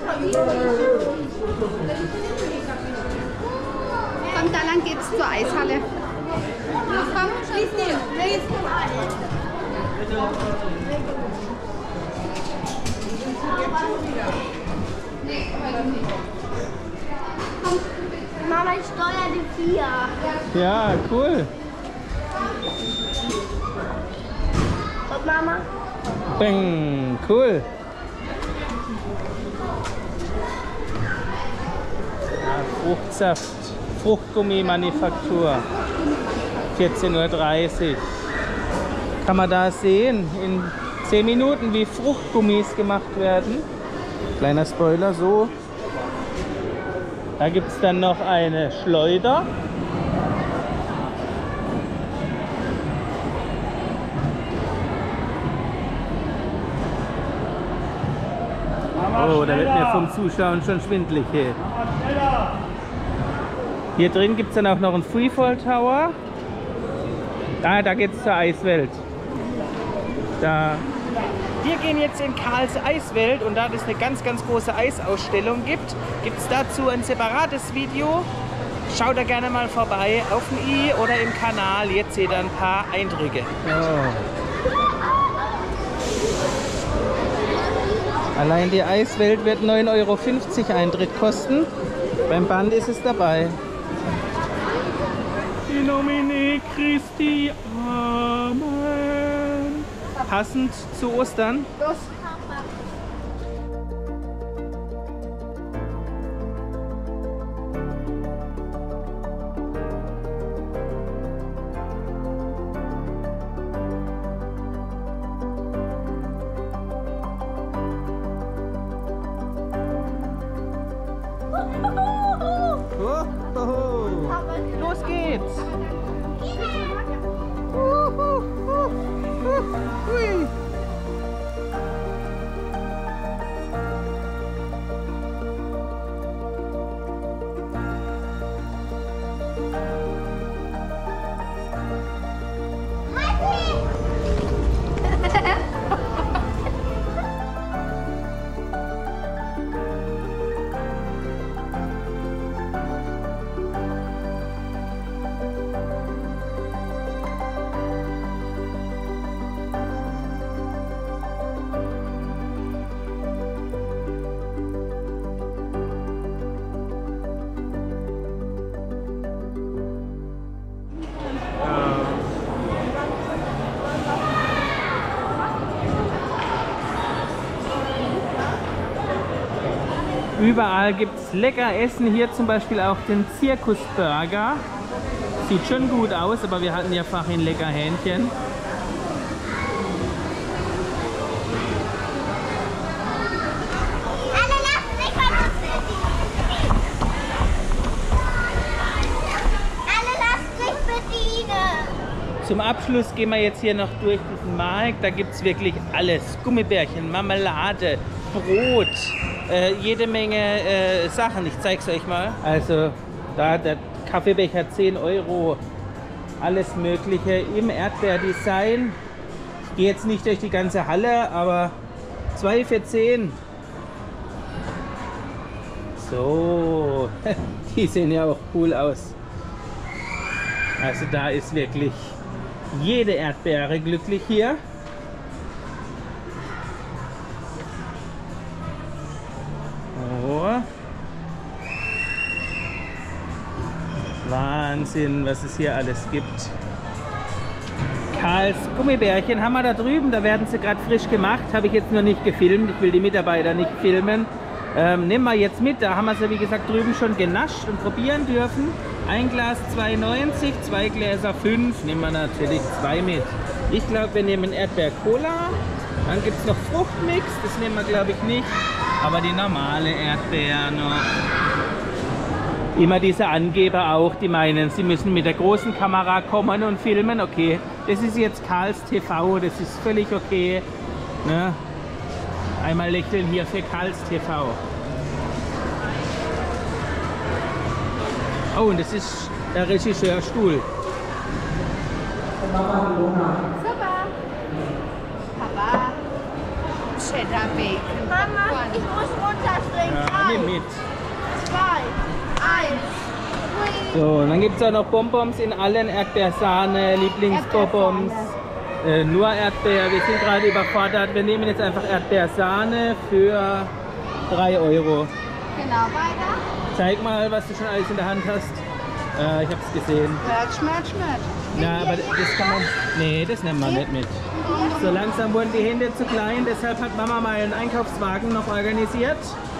Speaker 2: Komm, da lang geht's zur Eishalle. Los, komm, schließ den. Nee, heute nicht.
Speaker 4: Mama, ich steuere die vier.
Speaker 1: Ja, cool.
Speaker 4: Und Mama?
Speaker 1: Bing, cool. Ja, Fruchtsaft, Fruchtgummi-Manufaktur. vierzehn Uhr dreißig. Kann man da sehen, in zehn Minuten, wie Fruchtgummis gemacht werden. Kleiner Spoiler, so. Da gibt es dann noch eine Schleuder. Oh, da wird mir vom Zuschauen schon schwindelig hier. Hier drin gibt es dann auch noch einen Freefall Tower. Da, da geht es zur Eiswelt. Da. Wir gehen jetzt in Karls Eiswelt und da es eine ganz, ganz große Eisausstellung gibt, gibt es dazu ein separates Video. Schaut da gerne mal vorbei auf dem i oder im Kanal. Jetzt seht ihr ein paar Eindrücke. Oh. Allein die Eiswelt wird neun Euro fünfzig Eintritt kosten. Beim Band ist es dabei. In nomine Christi. Amen. Passend zu Ostern.
Speaker 2: Los.
Speaker 1: Oh, oh, oh. Los geht's! Überall gibt es lecker Essen. Hier zum Beispiel auch den Zirkusburger. Sieht schon gut aus, aber wir hatten ja vorhin lecker Hähnchen.
Speaker 4: Alle lassen sich bedienen. Alle lassen sich bedienen.
Speaker 1: Zum Abschluss gehen wir jetzt hier noch durch diesen Markt. Da gibt es wirklich alles. Gummibärchen, Marmelade, Brot, äh, jede Menge äh, Sachen. Ich zeige es euch mal. Also da der Kaffeebecher zehn Euro. Alles Mögliche im Erdbeerdesign. Ich gehe jetzt nicht durch die ganze Halle, aber zwei für zehn. So, die sehen ja auch cool aus. Also da ist wirklich jede Erdbeere glücklich hier. Oh. Wahnsinn, was es hier alles gibt. Karls Gummibärchen haben wir da drüben, da werden sie gerade frisch gemacht. Habe ich jetzt noch nicht gefilmt, ich will die Mitarbeiter nicht filmen. Ähm, nehmen wir jetzt mit, da haben wir sie wie gesagt drüben schon genascht und probieren dürfen. Ein Glas zwei neunzig, zwei Gläser fünf, nehmen wir natürlich zwei mit. Ich glaube, wir nehmen Erdbeer-Cola. Dann gibt es noch Fruchtmix, das nehmen wir glaube ich nicht. Aber die normale Erdbeer noch. Immer diese Angeber auch, die meinen, sie müssen mit der großen Kamera kommen und filmen. Okay, das ist jetzt Karls T V, das ist völlig okay. Ne? Einmal lächeln hier für Karls T V. Oh, und das ist der Regisseurstuhl.
Speaker 2: Super. Papa. Cheddar Bacon.
Speaker 4: Mama, ich muss runterspringen.
Speaker 1: Ja, nimm
Speaker 4: Drei,
Speaker 1: mit.
Speaker 4: zwei, eins.
Speaker 1: So, und dann gibt es auch noch Bonbons in allen Erdbeersahne, Lieblingsbonbons. Äh, nur Erdbeer, wir sind gerade überfordert. Wir nehmen jetzt einfach Erdbeersahne für drei Euro.
Speaker 2: Genau, weiter.
Speaker 1: Zeig mal, was du schon alles in der Hand hast. Äh, ich habe es gesehen.
Speaker 2: Merch, Merch, Merch.
Speaker 1: Ja, aber das kann man... Nee, das nehmen wir nicht mit. So langsam wurden die Hände zu klein, deshalb hat Mama mal einen Einkaufswagen noch organisiert.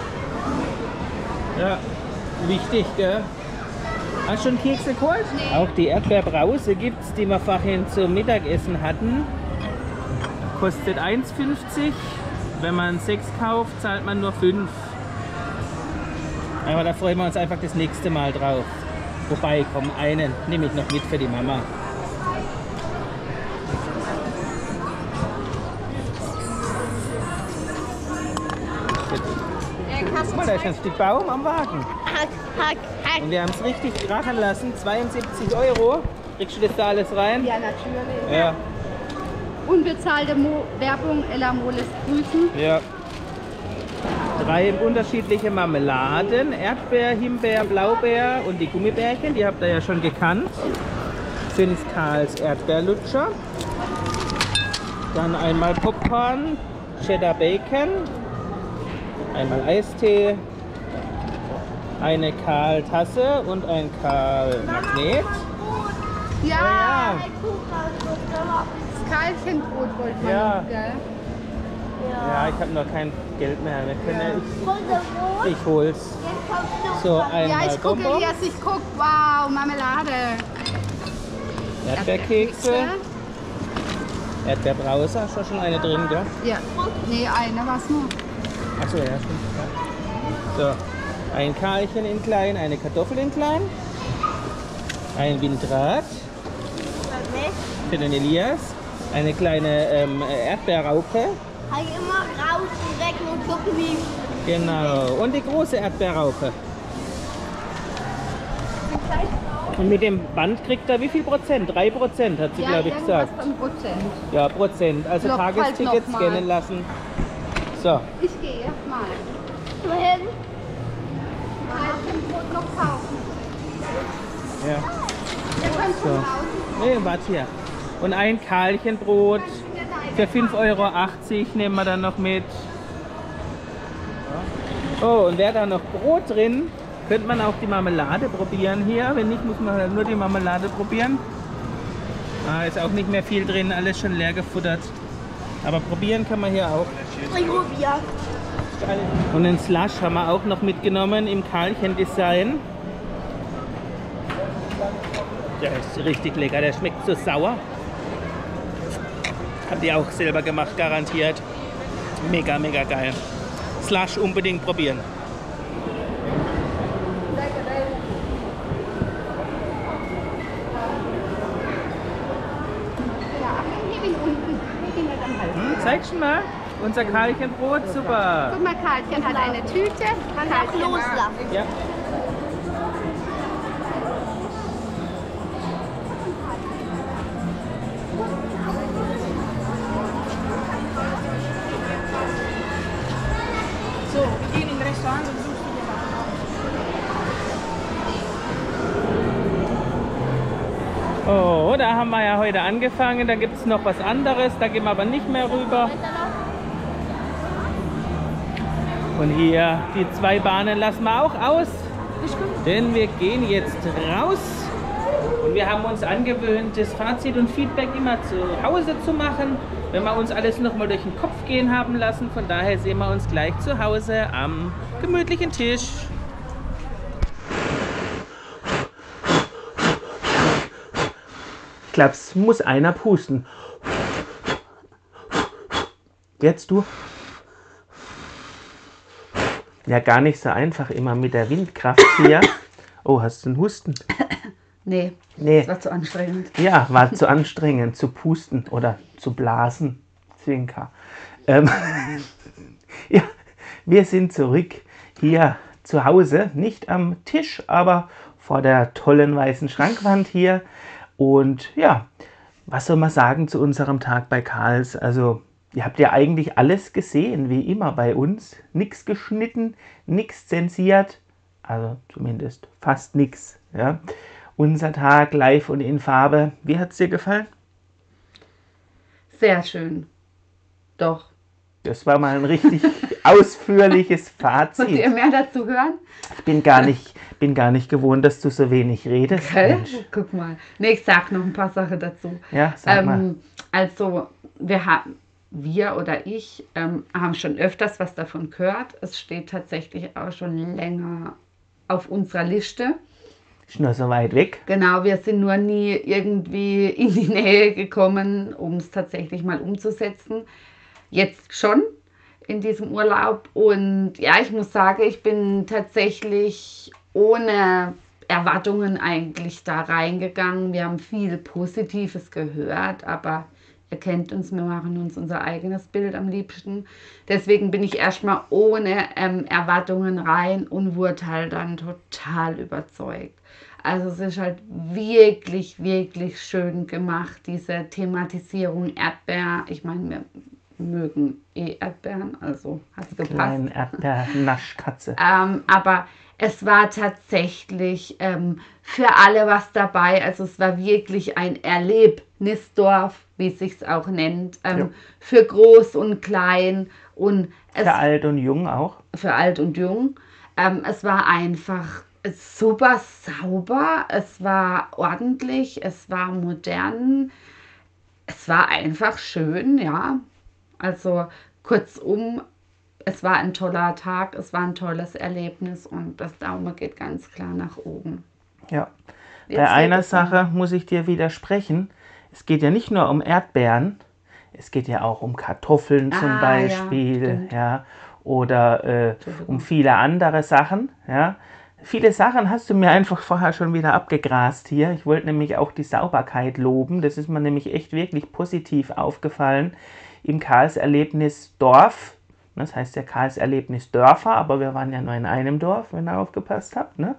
Speaker 1: Ja, wichtig, gell? Hast du schon Kekse geholt? Nee. Auch die Erdbeerbrause gibt es, die wir vorhin zum Mittagessen hatten. Kostet eins fünfzig. Wenn man sechs kauft, zahlt man nur fünf. Aber da freuen wir uns einfach das nächste Mal drauf. Wobei, komm, einen nehme ich noch mit für die Mama. Guck mal, da ist ein Stück Baum am Wagen.
Speaker 4: Hack, hack, hack.
Speaker 1: Und wir haben es richtig krachen lassen. zweiundsiebzig Euro. Kriegst du das da alles rein?
Speaker 2: Ja, natürlich.
Speaker 1: Ja.
Speaker 2: Unbezahlte Mo Werbung, Ella Moles grüßen.
Speaker 1: Ja. Drei unterschiedliche Marmeladen. Erdbeer, Himbeer, Blaubeer und die Gummibärchen. Die habt ihr ja schon gekannt. Fünf Karls Erdbeerlutscher. Dann einmal Popcorn, Cheddar Bacon. Einmal Eistee, eine Karl-Tasse und ein Karl-Magnet.
Speaker 2: Ja,
Speaker 1: Ja,
Speaker 2: das Kalbchenbrot wollte man
Speaker 1: Ja.
Speaker 2: noch, gell?
Speaker 1: ja, ich habe noch kein Geld mehr. Wir können,
Speaker 4: Wunderbar.
Speaker 1: ich, ich hol's.
Speaker 4: Jetzt kommst du.
Speaker 1: So,
Speaker 2: Ja,
Speaker 1: einmal
Speaker 2: ich gucke,
Speaker 1: Bonbons,
Speaker 2: Elias, ich guck. Wow, Marmelade.
Speaker 1: Erdbeerkekse, Erdbeerbrause. Hast du schon eine drin, gell?
Speaker 2: Ja, nee, eine was nur.
Speaker 1: Achso, ja, stimmt. Ja. So, ein Karlchen in klein, eine Kartoffel in klein, ein Windrad für den Elias, eine kleine ähm, Erdbeerraupe,
Speaker 4: Halt immer raus und weg und gucken, wie.
Speaker 1: genau, und die große Erdbeerraupe. Und mit dem Band kriegt er wie viel Prozent? drei Prozent hat sie,
Speaker 2: Ja,
Speaker 1: glaube ich,
Speaker 2: irgendwas
Speaker 1: gesagt.
Speaker 2: von Prozent.
Speaker 1: Ja, Prozent. Also
Speaker 2: Noch- halt
Speaker 1: Tagestickets
Speaker 2: noch mal.
Speaker 1: scannen lassen. So,
Speaker 2: Ich gehe mal.
Speaker 4: Wohin?
Speaker 2: Kalbchenbrot noch kaufen.
Speaker 1: ja.
Speaker 2: Ihr könnt
Speaker 1: So.
Speaker 2: schon raus.
Speaker 1: Nee, warte hier. Und ein Karlchenbrot für fünf Euro achtzig nehmen wir dann noch mit. Oh, und wäre da noch Brot drin, könnte man auch die Marmelade probieren hier. Wenn nicht, muss man halt nur die Marmelade probieren. Ah, ist auch nicht mehr viel drin, alles schon leer gefuttert. Aber probieren kann man hier auch.
Speaker 4: Ich probiere.
Speaker 1: Und den Slush haben wir auch noch mitgenommen im Karlchen-Design. Der ist richtig lecker, der schmeckt so sauer. Habt ihr auch selber gemacht, garantiert. Mega, mega geil. Slush unbedingt probieren. Hm, zeig schon mal. Unser Karlchenbrot, super.
Speaker 2: Guck mal, Karlchen hat eine Tüte.
Speaker 4: Kann auch loslassen.
Speaker 1: Ja.
Speaker 6: So, wir gehen in ein Restaurant und suchen dir was.
Speaker 1: Oh, da haben wir ja heute angefangen. Da gibt es noch was anderes. Da gehen wir aber nicht mehr rüber. Und hier, die zwei Bahnen lassen wir auch aus. Denn wir gehen jetzt raus. Und wir haben uns angewöhnt, das Fazit und Feedback immer zu Hause zu machen. Wenn wir uns alles nochmal durch den Kopf gehen haben lassen. Von daher sehen wir uns gleich zu Hause am gemütlichen Tisch. Ich glaube, es muss einer pusten. Jetzt du. Ja, gar nicht so einfach immer mit der Windkraft hier. Oh, hast du einen Husten?
Speaker 2: Nee,
Speaker 1: Nee.
Speaker 2: das war zu anstrengend.
Speaker 1: Ja, war zu anstrengend zu pusten oder zu blasen. Zwinker. Ähm, ja, wir sind zurück hier zu Hause. Nicht am Tisch, aber vor der tollen weißen Schrankwand hier. Und ja, was soll man sagen zu unserem Tag bei Karls? Also, ihr habt ja eigentlich alles gesehen, wie immer bei uns. Nichts geschnitten, nichts zensiert. Also zumindest fast nichts. Ja. Unser Tag live und in Farbe. Wie hat es dir gefallen?
Speaker 2: Sehr schön. Doch.
Speaker 1: Das war mal ein richtig ausführliches Fazit.
Speaker 2: Wollt ihr mehr dazu hören?
Speaker 1: Ich bin gar nicht, bin gar nicht gewohnt, dass du so wenig redest.
Speaker 2: Okay.
Speaker 1: Mensch.
Speaker 2: Guck mal. Nee, ich sag noch ein paar Sachen dazu.
Speaker 1: Ja, sag mal.
Speaker 2: Ähm, also, wir haben, wir oder ich ähm, haben schon öfters was davon gehört. Es steht tatsächlich auch schon länger auf unserer Liste.
Speaker 1: Ist nur so weit weg.
Speaker 2: Genau, wir sind nur nie irgendwie in die Nähe gekommen, um es tatsächlich mal umzusetzen. Jetzt schon in diesem Urlaub. Und ja, ich muss sagen, ich bin tatsächlich ohne Erwartungen eigentlich da reingegangen. Wir haben viel Positives gehört, aber ihr kennt uns, wir machen uns unser eigenes Bild am liebsten. Deswegen bin ich erstmal ohne ähm, Erwartungen rein und wurde halt dann total überzeugt. Also es ist halt wirklich, wirklich schön gemacht, diese Thematisierung Erdbeer. Ich meine, wir mögen eh Erdbeeren, also hat es gepasst.
Speaker 1: Kleine Erdbeer-Naschkatze.
Speaker 2: Ähm, aber es war tatsächlich ähm, für alle was dabei. Also es war wirklich ein Erlebnisdorf, wie es sich auch nennt. Ähm,
Speaker 1: Ja.
Speaker 2: Für groß und klein und es,
Speaker 1: Für alt und jung auch.
Speaker 2: für alt und jung. Ähm, es war einfach super sauber, es war ordentlich, es war modern, es war einfach schön, ja. Also kurzum, es war ein toller Tag, es war ein tolles Erlebnis und das Daumen geht ganz klar nach oben.
Speaker 1: Ja.
Speaker 2: Jetzt
Speaker 1: Bei einer
Speaker 2: geht es um-
Speaker 1: Sache muss ich dir widersprechen. Es geht ja nicht nur um Erdbeeren, es geht ja auch um Kartoffeln zum
Speaker 2: Ah, ja,
Speaker 1: Beispiel,
Speaker 2: stimmt.
Speaker 1: ja, oder äh,
Speaker 2: Entschuldigung.
Speaker 1: um viele andere Sachen, ja. Viele Sachen hast du mir einfach vorher schon wieder abgegrast hier. Ich wollte nämlich auch die Sauberkeit loben. Das ist mir nämlich echt wirklich positiv aufgefallen im Karls-Erlebnis Dorf. Das heißt ja Karls-Erlebnis Dörfer, aber wir waren ja nur in einem Dorf, wenn ihr aufgepasst habt, ne?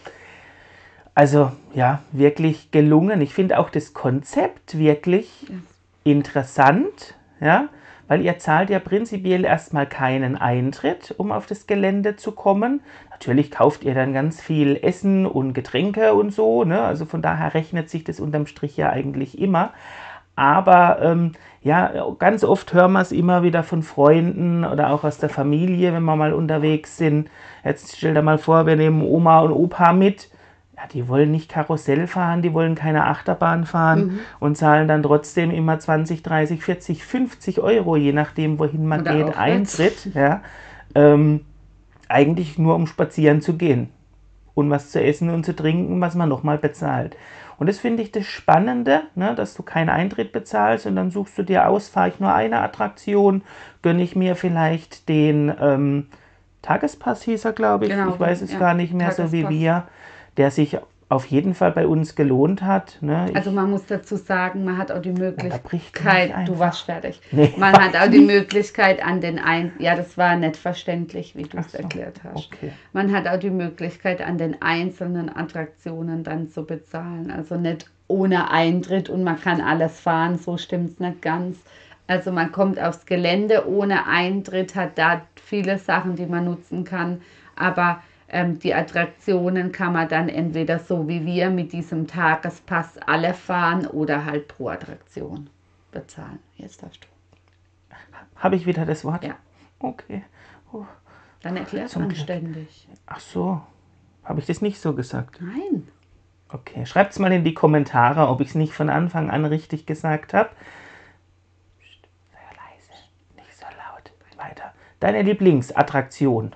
Speaker 1: Also ja, wirklich gelungen. Ich finde auch das Konzept wirklich interessant, ja, weil ihr zahlt ja prinzipiell erstmal keinen Eintritt, um auf das Gelände zu kommen. Natürlich kauft ihr dann ganz viel Essen und Getränke und so, ne? Also von daher rechnet sich das unterm Strich ja eigentlich immer. Aber ähm, ja, ganz oft hören wir es immer wieder von Freunden oder auch aus der Familie, wenn wir mal unterwegs sind. Jetzt stell dir mal vor, wir nehmen Oma und Opa mit. Ja, die wollen nicht Karussell fahren, die wollen keine Achterbahn fahren
Speaker 2: Mhm.
Speaker 1: und zahlen dann trotzdem immer zwanzig, dreißig, vierzig, fünfzig Euro, je nachdem, wohin man
Speaker 2: Oder
Speaker 1: geht,
Speaker 2: aufwärts.
Speaker 1: Eintritt. Ja. ähm, eigentlich nur um spazieren zu gehen und was zu essen und zu trinken, was man nochmal bezahlt. Und das finde ich das Spannende, ne, dass du keinen Eintritt bezahlst und dann suchst du dir aus, fahre ich nur eine Attraktion, gönne ich mir vielleicht den ähm, Tagespass, hieß er, glaube ich,
Speaker 7: Genau,
Speaker 1: ich weiß es
Speaker 7: ja,
Speaker 1: gar nicht mehr, so wie
Speaker 7: Tagespass.
Speaker 1: wir, der sich auf jeden Fall bei uns gelohnt hat. Ne? Ich,
Speaker 7: Also man muss dazu sagen, man hat auch die
Speaker 1: Ja, da
Speaker 7: Möglichkeit,
Speaker 1: bricht er nicht einfach.
Speaker 7: du warst fertig,
Speaker 1: Nee,
Speaker 7: man hat auch die Möglichkeit an den ein, ja das war nicht verständlich, wie du
Speaker 1: Ach
Speaker 7: es
Speaker 1: so,
Speaker 7: erklärt hast.
Speaker 1: okay.
Speaker 7: Man hat auch die Möglichkeit an den einzelnen Attraktionen dann zu bezahlen, also nicht ohne Eintritt und man kann alles fahren, so stimmt es nicht ganz. Also man kommt aufs Gelände ohne Eintritt, hat da viele Sachen, die man nutzen kann, aber Ähm, die Attraktionen kann man dann entweder so wie wir mit diesem Tagespass alle fahren oder halt pro Attraktion bezahlen. Jetzt darfst du.
Speaker 1: Habe ich wieder das Wort?
Speaker 7: Ja.
Speaker 1: Okay. Oh.
Speaker 7: Dann erklär
Speaker 1: Zum Glück.
Speaker 7: anständig.
Speaker 1: Ach so, habe ich das nicht so gesagt?
Speaker 7: Nein.
Speaker 1: Okay, schreibt es mal in die Kommentare, ob ich es nicht von Anfang an richtig gesagt habe. Sehr leise, nicht so laut. Weiter. Deine Lieblingsattraktion?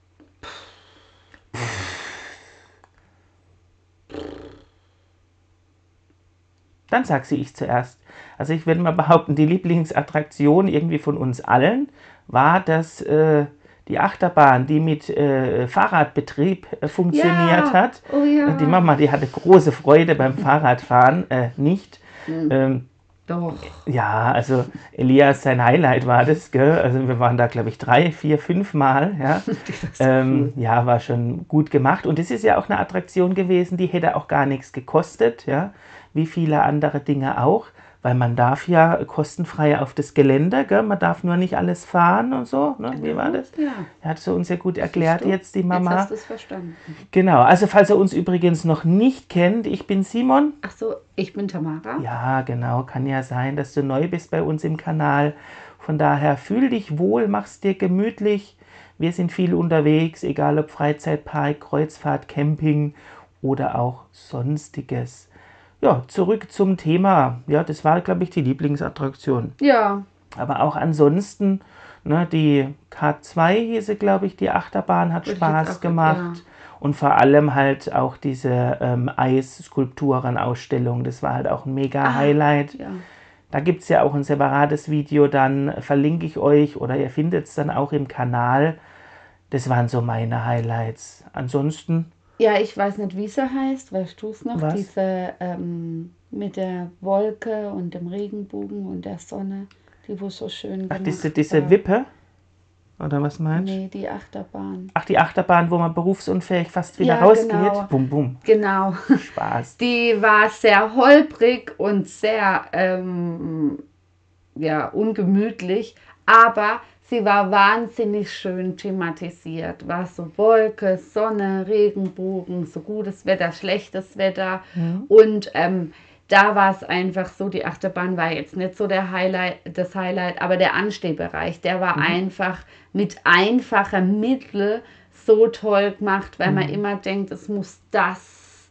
Speaker 1: Dann sag sie ich zuerst. Also ich würde mal behaupten, die Lieblingsattraktion irgendwie von uns allen war das äh, die Achterbahn, die mit äh, Fahrradbetrieb äh, funktioniert
Speaker 7: Ja.
Speaker 1: hat.
Speaker 7: Oh ja.
Speaker 1: Die Mama, die hatte große Freude beim Fahrradfahren, äh, nicht.
Speaker 7: Mhm.
Speaker 1: Ähm,
Speaker 7: Doch.
Speaker 1: ja, also Elias, sein Highlight war das, gell? Also wir waren da, glaube ich, drei, vier, fünf Mal. Ja. ähm, ja, war schon gut gemacht. Und das ist ja auch eine Attraktion gewesen, die hätte auch gar nichts gekostet, ja, wie viele andere Dinge auch. Weil man darf ja kostenfrei auf das Gelände, gell? Man darf nur nicht alles fahren und so. Ne? Wie war das?
Speaker 7: Ja.
Speaker 1: Er hat es uns ja gut erklärt
Speaker 7: Siehst du?
Speaker 1: jetzt, die Mama.
Speaker 7: Jetzt hast du es verstanden.
Speaker 1: Genau, also falls ihr uns übrigens noch nicht kennt, ich bin Simon.
Speaker 7: Ach so, ich bin Tamara.
Speaker 1: Ja, genau, kann ja sein, dass du neu bist bei uns im Kanal. Von daher fühl dich wohl, mach's dir gemütlich. Wir sind viel unterwegs, egal ob Freizeitpark, Kreuzfahrt, Camping oder auch sonstiges. Ja, zurück zum Thema. Ja, das war, glaube ich, die Lieblingsattraktion.
Speaker 7: Ja.
Speaker 1: Aber auch ansonsten, ne, die K zwei hieß sie, glaube ich, die Achterbahn hat
Speaker 7: Würde ich
Speaker 1: Spaß
Speaker 7: jetzt auch-
Speaker 1: gemacht.
Speaker 7: ja.
Speaker 1: Und vor allem halt auch diese ähm, Eisskulpturen-Ausstellung. Das war halt auch ein mega
Speaker 7: Ah,
Speaker 1: Highlight.
Speaker 7: Ja.
Speaker 1: Da gibt es ja auch ein separates Video, dann verlinke ich euch oder ihr findet es dann auch im Kanal. Das waren so meine Highlights. Ansonsten,
Speaker 7: Ja, ich weiß nicht, wie sie heißt. Weißt du es noch?
Speaker 1: Was?
Speaker 7: Diese ähm, mit der Wolke und dem Regenbogen und der Sonne, die wo so schön
Speaker 1: ach,
Speaker 7: gemacht
Speaker 1: diese, diese
Speaker 7: war.
Speaker 1: Wippe? Oder was meinst du?
Speaker 7: Nee, die Achterbahn.
Speaker 1: Ach, die Achterbahn, wo man berufsunfähig fast wieder
Speaker 7: Ja,
Speaker 1: rausgeht.
Speaker 7: genau.
Speaker 1: Bum, bum.
Speaker 7: Genau.
Speaker 1: Spaß.
Speaker 7: Die war sehr holprig und sehr ähm, ja, ungemütlich, aber sie war wahnsinnig schön thematisiert. War so Wolke, Sonne, Regenbogen, so gutes Wetter, schlechtes Wetter. Und ähm, da war es einfach so, die Achterbahn war jetzt nicht so der Highlight, das Highlight, aber der Anstehbereich, der war einfach mit einfachen Mitteln so toll gemacht, weil man immer denkt, es muss das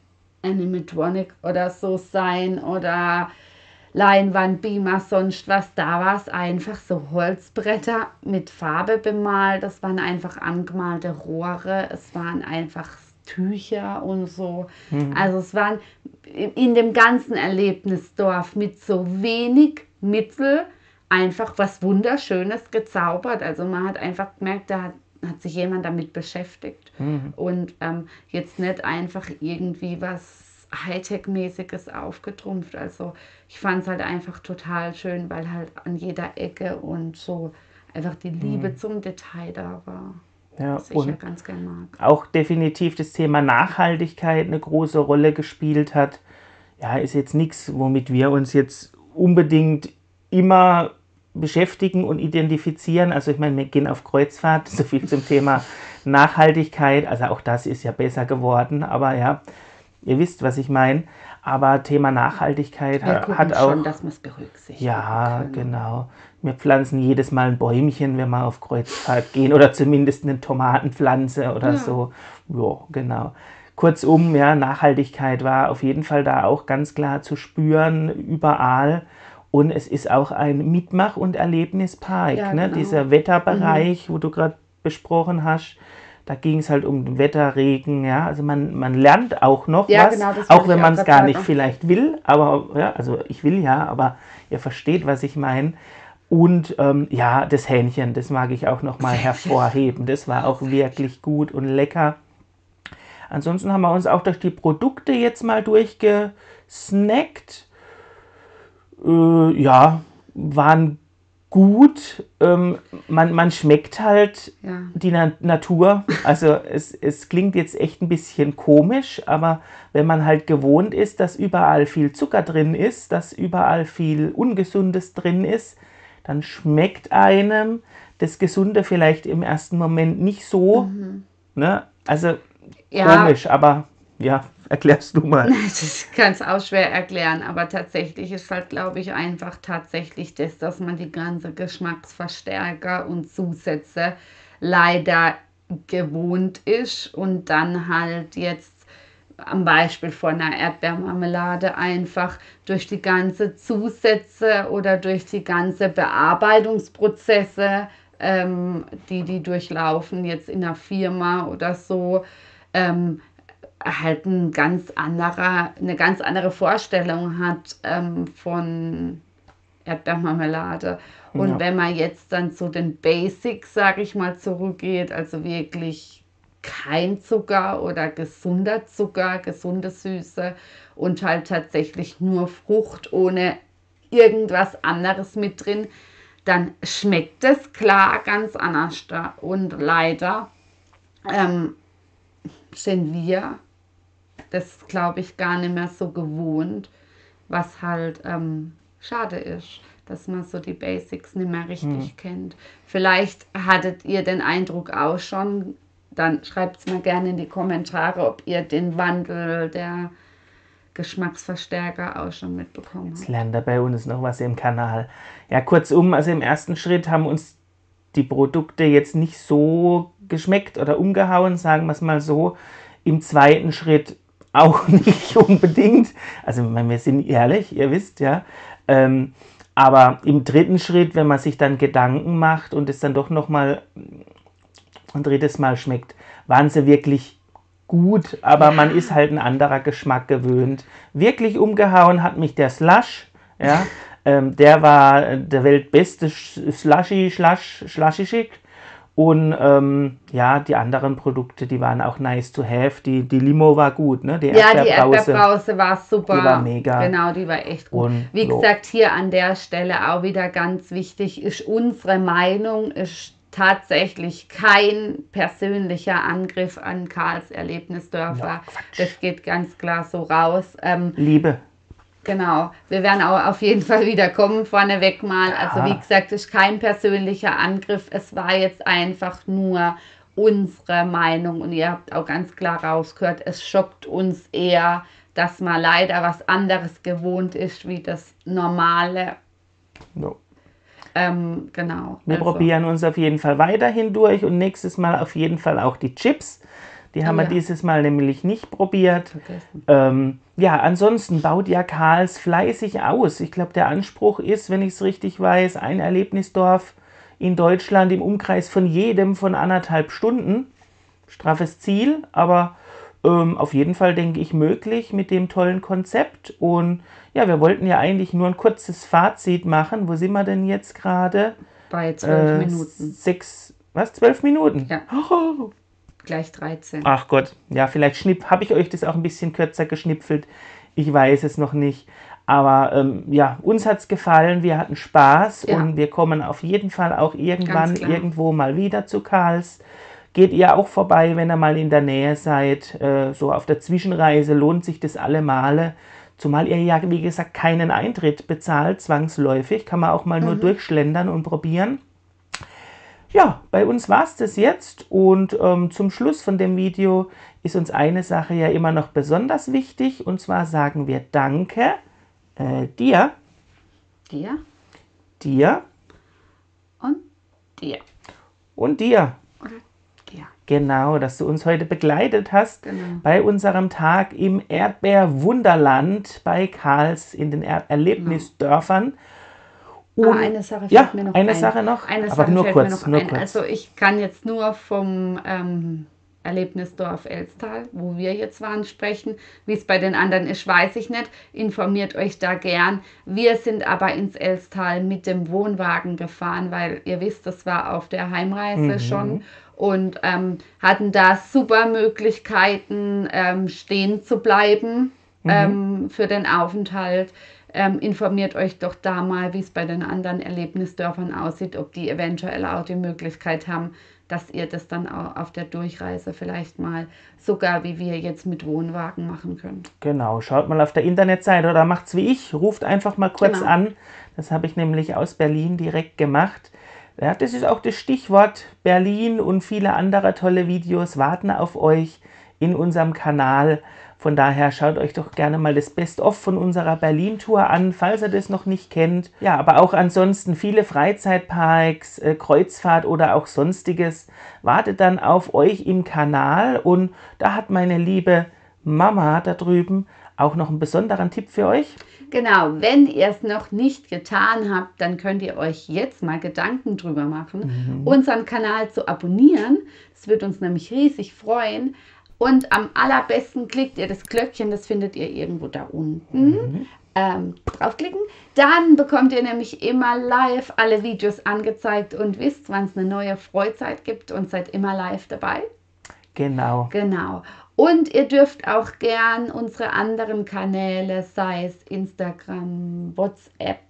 Speaker 7: Animatronic oder so sein oder Leinwand, Beamer, sonst was. Da war es einfach so Holzbretter mit Farbe bemalt. Das waren einfach angemalte Rohre. Es waren einfach Tücher und so. Also es waren in dem ganzen Erlebnisdorf mit so wenig Mittel einfach was Wunderschönes gezaubert. Also man hat einfach gemerkt, da hat, hat sich jemand damit beschäftigt. Und ähm, jetzt nicht einfach irgendwie was Hightech-mäßiges aufgetrumpft. Also ich fand es halt einfach total schön, weil halt an jeder Ecke und so einfach die Liebe zum Detail da war.
Speaker 1: Ja,
Speaker 7: Was ich ja
Speaker 1: und
Speaker 7: ganz gern mag.
Speaker 1: auch definitiv das Thema Nachhaltigkeit eine große Rolle gespielt hat. Ja, ist jetzt nichts, womit wir uns jetzt unbedingt immer beschäftigen und identifizieren. Also ich meine, wir gehen auf Kreuzfahrt, so viel zum Thema Nachhaltigkeit. Also auch das ist ja besser geworden, aber ja, ihr wisst, was ich meine. Aber Thema Nachhaltigkeit
Speaker 7: Wir
Speaker 1: ha-
Speaker 7: gucken
Speaker 1: hat auch...
Speaker 7: schon, dass wir es berücksichtigen
Speaker 1: Ja,
Speaker 7: können.
Speaker 1: genau. Wir pflanzen jedes Mal ein Bäumchen, wenn wir auf Kreuzfahrt gehen oder zumindest eine Tomatenpflanze oder
Speaker 7: Ja.
Speaker 1: so. Ja, genau. Kurzum, ja, Nachhaltigkeit war auf jeden Fall da auch ganz klar zu spüren, überall. Und es ist auch ein Mitmach- und Erlebnispark,
Speaker 7: Ja,
Speaker 1: ne?
Speaker 7: genau.
Speaker 1: Dieser Wetterbereich, wo du gerade besprochen hast. Da ging es halt um Wetter, Regen, ja, also man, man lernt auch noch
Speaker 7: Ja,
Speaker 1: was,
Speaker 7: genau, das
Speaker 1: auch
Speaker 7: wollte
Speaker 1: wenn
Speaker 7: ich
Speaker 1: man
Speaker 7: auch
Speaker 1: es
Speaker 7: grad
Speaker 1: gar nicht
Speaker 7: sagen.
Speaker 1: vielleicht will, aber ja, also ich will ja, aber ihr versteht, was ich meine. Und ähm, ja, das Hähnchen, das mag ich auch noch mal hervorheben, das war auch wirklich gut und lecker. Ansonsten haben wir uns auch durch die Produkte jetzt mal durchgesnackt. Äh, ja, waren gut. Ähm, man, man schmeckt halt
Speaker 7: Ja.
Speaker 1: die Na Natur. Also es, es klingt jetzt echt ein bisschen komisch, aber wenn man halt gewohnt ist, dass überall viel Zucker drin ist, dass überall viel Ungesundes drin ist, dann schmeckt einem das Gesunde vielleicht im ersten Moment nicht so. Ne? Also
Speaker 7: Ja.
Speaker 1: komisch, aber ja, erklärst du mal.
Speaker 7: Ich kann es auch schwer erklären, aber tatsächlich ist halt, glaube ich, einfach tatsächlich das, dass man die ganze Geschmacksverstärker und Zusätze leider gewohnt ist und dann halt jetzt am Beispiel von einer Erdbeermarmelade einfach durch die ganze Zusätze oder durch die ganze Bearbeitungsprozesse, ähm, die die durchlaufen jetzt in einer Firma oder so, ähm, halt ein ganz anderer, eine ganz andere Vorstellung hat ähm, von Erdbeermarmelade. Und
Speaker 1: Ja.
Speaker 7: wenn man jetzt dann zu den Basics, sage ich mal, zurückgeht, also wirklich kein Zucker oder gesunder Zucker, gesunde Süße und halt tatsächlich nur Frucht ohne irgendwas anderes mit drin, dann schmeckt es klar ganz anders da. Und leider ähm, sind wir das, glaube ich, gar nicht mehr so gewohnt, was halt ähm, schade ist, dass man so die Basics nicht mehr richtig
Speaker 1: Hm.
Speaker 7: kennt. Vielleicht hattet ihr den Eindruck auch schon, dann schreibt es mir gerne in die Kommentare, ob ihr den Wandel der Geschmacksverstärker auch schon mitbekommen
Speaker 1: Jetzt
Speaker 7: habt.
Speaker 1: lernt ihr bei uns noch was im Kanal. Ja, kurzum, also im ersten Schritt haben uns die Produkte jetzt nicht so geschmeckt oder umgehauen, sagen wir es mal so. Im zweiten Schritt auch nicht unbedingt. Also ich meine, wir sind ehrlich, ihr wisst ja. Ähm, aber im dritten Schritt, wenn man sich dann Gedanken macht und es dann doch nochmal ein drittes Mal schmeckt, waren sie wirklich gut, aber man ist halt ein anderer Geschmack gewöhnt. Wirklich umgehauen hat mich der Slush, ja, ähm, der war der weltbeste Slushy, Slush, Slushy Schick. Und ähm, ja, die anderen Produkte, die waren auch nice to have. Die, die Limo war gut, ne? Die
Speaker 7: Ja, die
Speaker 1: Erdbeerbrause.
Speaker 7: Erdbeerbrause war super.
Speaker 1: Die war mega.
Speaker 7: Genau, die war echt gut.
Speaker 1: Und
Speaker 7: Wie
Speaker 1: so.
Speaker 7: gesagt, hier an der Stelle auch wieder ganz wichtig, ist unsere Meinung, ist tatsächlich kein persönlicher Angriff an Karls Erlebnisdörfer.
Speaker 1: Ja, Quatsch.
Speaker 7: Das geht ganz klar so raus. Ähm,
Speaker 1: Liebe.
Speaker 7: Genau, wir werden auch auf jeden Fall wieder kommen, vorneweg mal. Also wie gesagt, es ist kein persönlicher Angriff. Es war jetzt einfach nur unsere Meinung und ihr habt auch ganz klar rausgehört, es schockt uns eher, dass man leider was anderes gewohnt ist wie das Normale.
Speaker 1: So.
Speaker 7: Ähm, genau.
Speaker 1: Wir
Speaker 7: also.
Speaker 1: probieren uns auf jeden Fall weiterhin durch und nächstes Mal auf jeden Fall auch die Chips. Die haben
Speaker 7: Oh
Speaker 1: wir
Speaker 7: ja.
Speaker 1: dieses Mal nämlich nicht probiert.
Speaker 7: Vergessen.
Speaker 1: Ähm, ja, ansonsten baut ja Karls fleißig aus. Ich glaube, der Anspruch ist, wenn ich es richtig weiß, ein Erlebnisdorf in Deutschland im Umkreis von jedem von anderthalb Stunden. Straffes Ziel, aber ähm, auf jeden Fall, denke ich, möglich mit dem tollen Konzept. Und ja, wir wollten ja eigentlich nur ein kurzes Fazit machen. Wo sind wir denn jetzt gerade?
Speaker 7: Bei zwölf
Speaker 1: Äh,
Speaker 7: Minuten.
Speaker 1: Sechs, was? Zwölf Minuten?
Speaker 7: Ja.
Speaker 1: Oh.
Speaker 7: Gleich dreizehn.
Speaker 1: Ach Gott, ja, vielleicht schnipp, habe ich euch das auch ein bisschen kürzer geschnipfelt. Ich weiß es noch nicht. Aber ähm, ja, uns hat es gefallen, wir hatten Spaß
Speaker 7: Ja.
Speaker 1: und wir kommen auf jeden Fall auch irgendwann
Speaker 7: Ganz klar.
Speaker 1: irgendwo mal wieder zu Karls. Geht ihr auch vorbei, wenn ihr mal in der Nähe seid, äh, so auf der Zwischenreise lohnt sich das alle Male. Zumal ihr ja, wie gesagt, keinen Eintritt bezahlt, zwangsläufig, kann man auch mal nur durchschlendern und probieren. Ja, bei uns war es das jetzt und ähm, zum Schluss von dem Video ist uns eine Sache ja immer noch besonders wichtig und zwar sagen wir Danke äh, dir,
Speaker 7: Dir
Speaker 1: dir
Speaker 7: und dir.
Speaker 1: und dir.
Speaker 7: Oder dir.
Speaker 1: Genau, dass du uns heute begleitet hast
Speaker 7: Genau.
Speaker 1: bei unserem Tag im Erdbeerwunderland bei Karls in den er Erlebnisdörfern.
Speaker 7: Und,
Speaker 1: Und,
Speaker 7: ah, eine Sache fällt
Speaker 1: ja,
Speaker 7: mir noch
Speaker 1: eine
Speaker 7: ein.
Speaker 1: Sache noch,
Speaker 7: Eine
Speaker 1: aber
Speaker 7: Sache
Speaker 1: nur
Speaker 7: fällt
Speaker 1: kurz,
Speaker 7: mir noch
Speaker 1: nur
Speaker 7: ein.
Speaker 1: kurz.
Speaker 7: Also ich kann jetzt nur vom ähm, Erlebnisdorf Elstal, wo wir jetzt waren, sprechen. Wie es bei den anderen ist, weiß ich nicht. Informiert euch da gern. Wir sind aber ins Elstal mit dem Wohnwagen gefahren, weil ihr wisst, das war auf der Heimreise
Speaker 1: Mhm.
Speaker 7: schon. Und ähm, hatten da super Möglichkeiten, ähm, stehen zu bleiben
Speaker 1: Mhm.
Speaker 7: ähm, für den Aufenthalt. Ähm, informiert euch doch da mal, wie es bei den anderen Erlebnisdörfern aussieht, ob die eventuell auch die Möglichkeit haben, dass ihr das dann auch auf der Durchreise vielleicht mal sogar wie wir jetzt mit Wohnwagen machen könnt.
Speaker 1: Genau, schaut mal auf der Internetseite oder macht's wie ich, ruft einfach mal kurz
Speaker 7: Genau.
Speaker 1: an. Das habe ich nämlich aus Berlin direkt gemacht. Ja, das ist auch das Stichwort. Berlin und viele andere tolle Videos warten auf euch in unserem Kanal. Von daher schaut euch doch gerne mal das Best-of von unserer Berlin-Tour an, falls ihr das noch nicht kennt. Ja, aber auch ansonsten viele Freizeitparks, äh, Kreuzfahrt oder auch Sonstiges wartet dann auf euch im Kanal. Und da hat meine liebe Mama da drüben auch noch einen besonderen Tipp für euch.
Speaker 7: Genau, wenn ihr es noch nicht getan habt, dann könnt ihr euch jetzt mal Gedanken drüber machen,
Speaker 1: Mhm.
Speaker 7: unseren Kanal zu abonnieren. Das wird uns nämlich riesig freuen. Und am allerbesten klickt ihr das Glöckchen, das findet ihr irgendwo da unten.
Speaker 1: Mhm.
Speaker 7: Ähm, draufklicken. Dann bekommt ihr nämlich immer live alle Videos angezeigt und wisst, wann es eine neue Freizeit gibt und seid immer live dabei.
Speaker 1: Genau.
Speaker 7: Genau. Und ihr dürft auch gern unsere anderen Kanäle, sei es Instagram, WhatsApp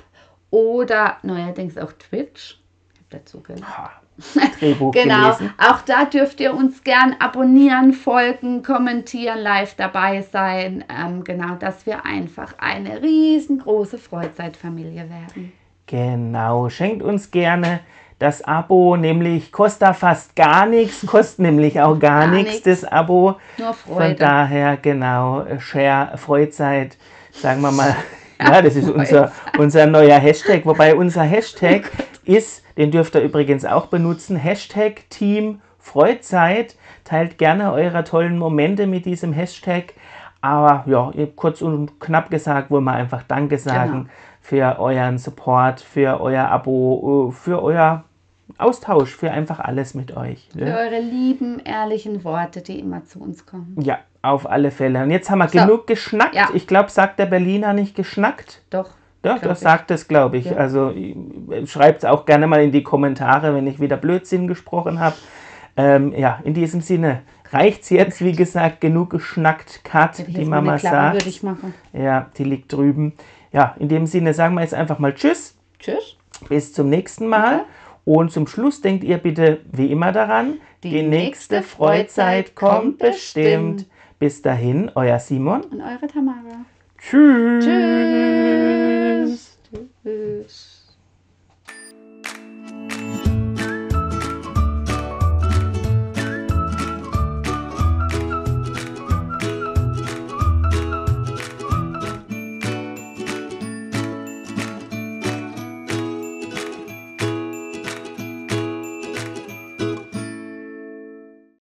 Speaker 7: oder neuerdings auch Twitch. Ich habe dazu gehört.
Speaker 1: Ha, Drehbuch
Speaker 7: Genau,
Speaker 1: gelesen.
Speaker 7: auch da dürft ihr uns gern abonnieren, folgen, kommentieren, live dabei sein. Ähm, genau, dass wir einfach eine riesengroße Freizeitfamilie werden.
Speaker 1: Genau, schenkt uns gerne das Abo, nämlich kostet da fast gar nichts, kostet nämlich auch gar,
Speaker 7: Gar
Speaker 1: nichts,
Speaker 7: nichts.
Speaker 1: das Abo.
Speaker 7: Nur
Speaker 1: Von
Speaker 7: Freude.
Speaker 1: daher, genau, Share Freizeit, sagen wir mal, ja, das ist unser, unser neuer Hashtag, wobei unser Hashtag ist, den dürft ihr übrigens auch benutzen, Hashtag Team Freizeit. Teilt gerne eure tollen Momente mit diesem Hashtag. Aber ja, kurz und knapp gesagt, wollen wir einfach Danke sagen
Speaker 7: Genau.
Speaker 1: für euren Support, für euer Abo, für euer Austausch, für einfach alles mit euch.
Speaker 7: Für
Speaker 1: Ne?
Speaker 7: eure lieben, ehrlichen Worte, die immer zu uns kommen.
Speaker 1: Ja, auf alle Fälle. Und jetzt haben wir
Speaker 7: So.
Speaker 1: genug geschnackt.
Speaker 7: Ja.
Speaker 1: Ich glaube, sagt der Berliner nicht geschnackt?
Speaker 7: Doch.
Speaker 1: Ja,
Speaker 7: glaub
Speaker 1: das
Speaker 7: ich.
Speaker 1: sagt es, glaube ich.
Speaker 7: Ja.
Speaker 1: Also schreibt es auch gerne mal in die Kommentare, wenn ich wieder Blödsinn gesprochen habe. Ähm, ja, in diesem Sinne reicht es jetzt, wie gesagt, genug geschnackt. Kat,
Speaker 7: Hätte ich
Speaker 1: die
Speaker 7: jetzt mal
Speaker 1: Mama
Speaker 7: eine Klappe
Speaker 1: sagt.
Speaker 7: würde ich machen.
Speaker 1: Ja, die liegt drüben. Ja, in dem Sinne sagen wir jetzt einfach mal Tschüss.
Speaker 7: Tschüss.
Speaker 1: Bis zum nächsten Mal. Und zum Schluss denkt ihr bitte wie immer daran, die,
Speaker 7: Die
Speaker 1: nächste
Speaker 7: nächste
Speaker 1: Freizeit
Speaker 7: Freizeit
Speaker 1: kommt
Speaker 7: kommt
Speaker 1: bestimmt.
Speaker 7: bestimmt.
Speaker 1: Bis dahin, euer Simon.
Speaker 7: Und eure Tamara.
Speaker 1: Tschüss.
Speaker 7: Tschüss. Tschüss.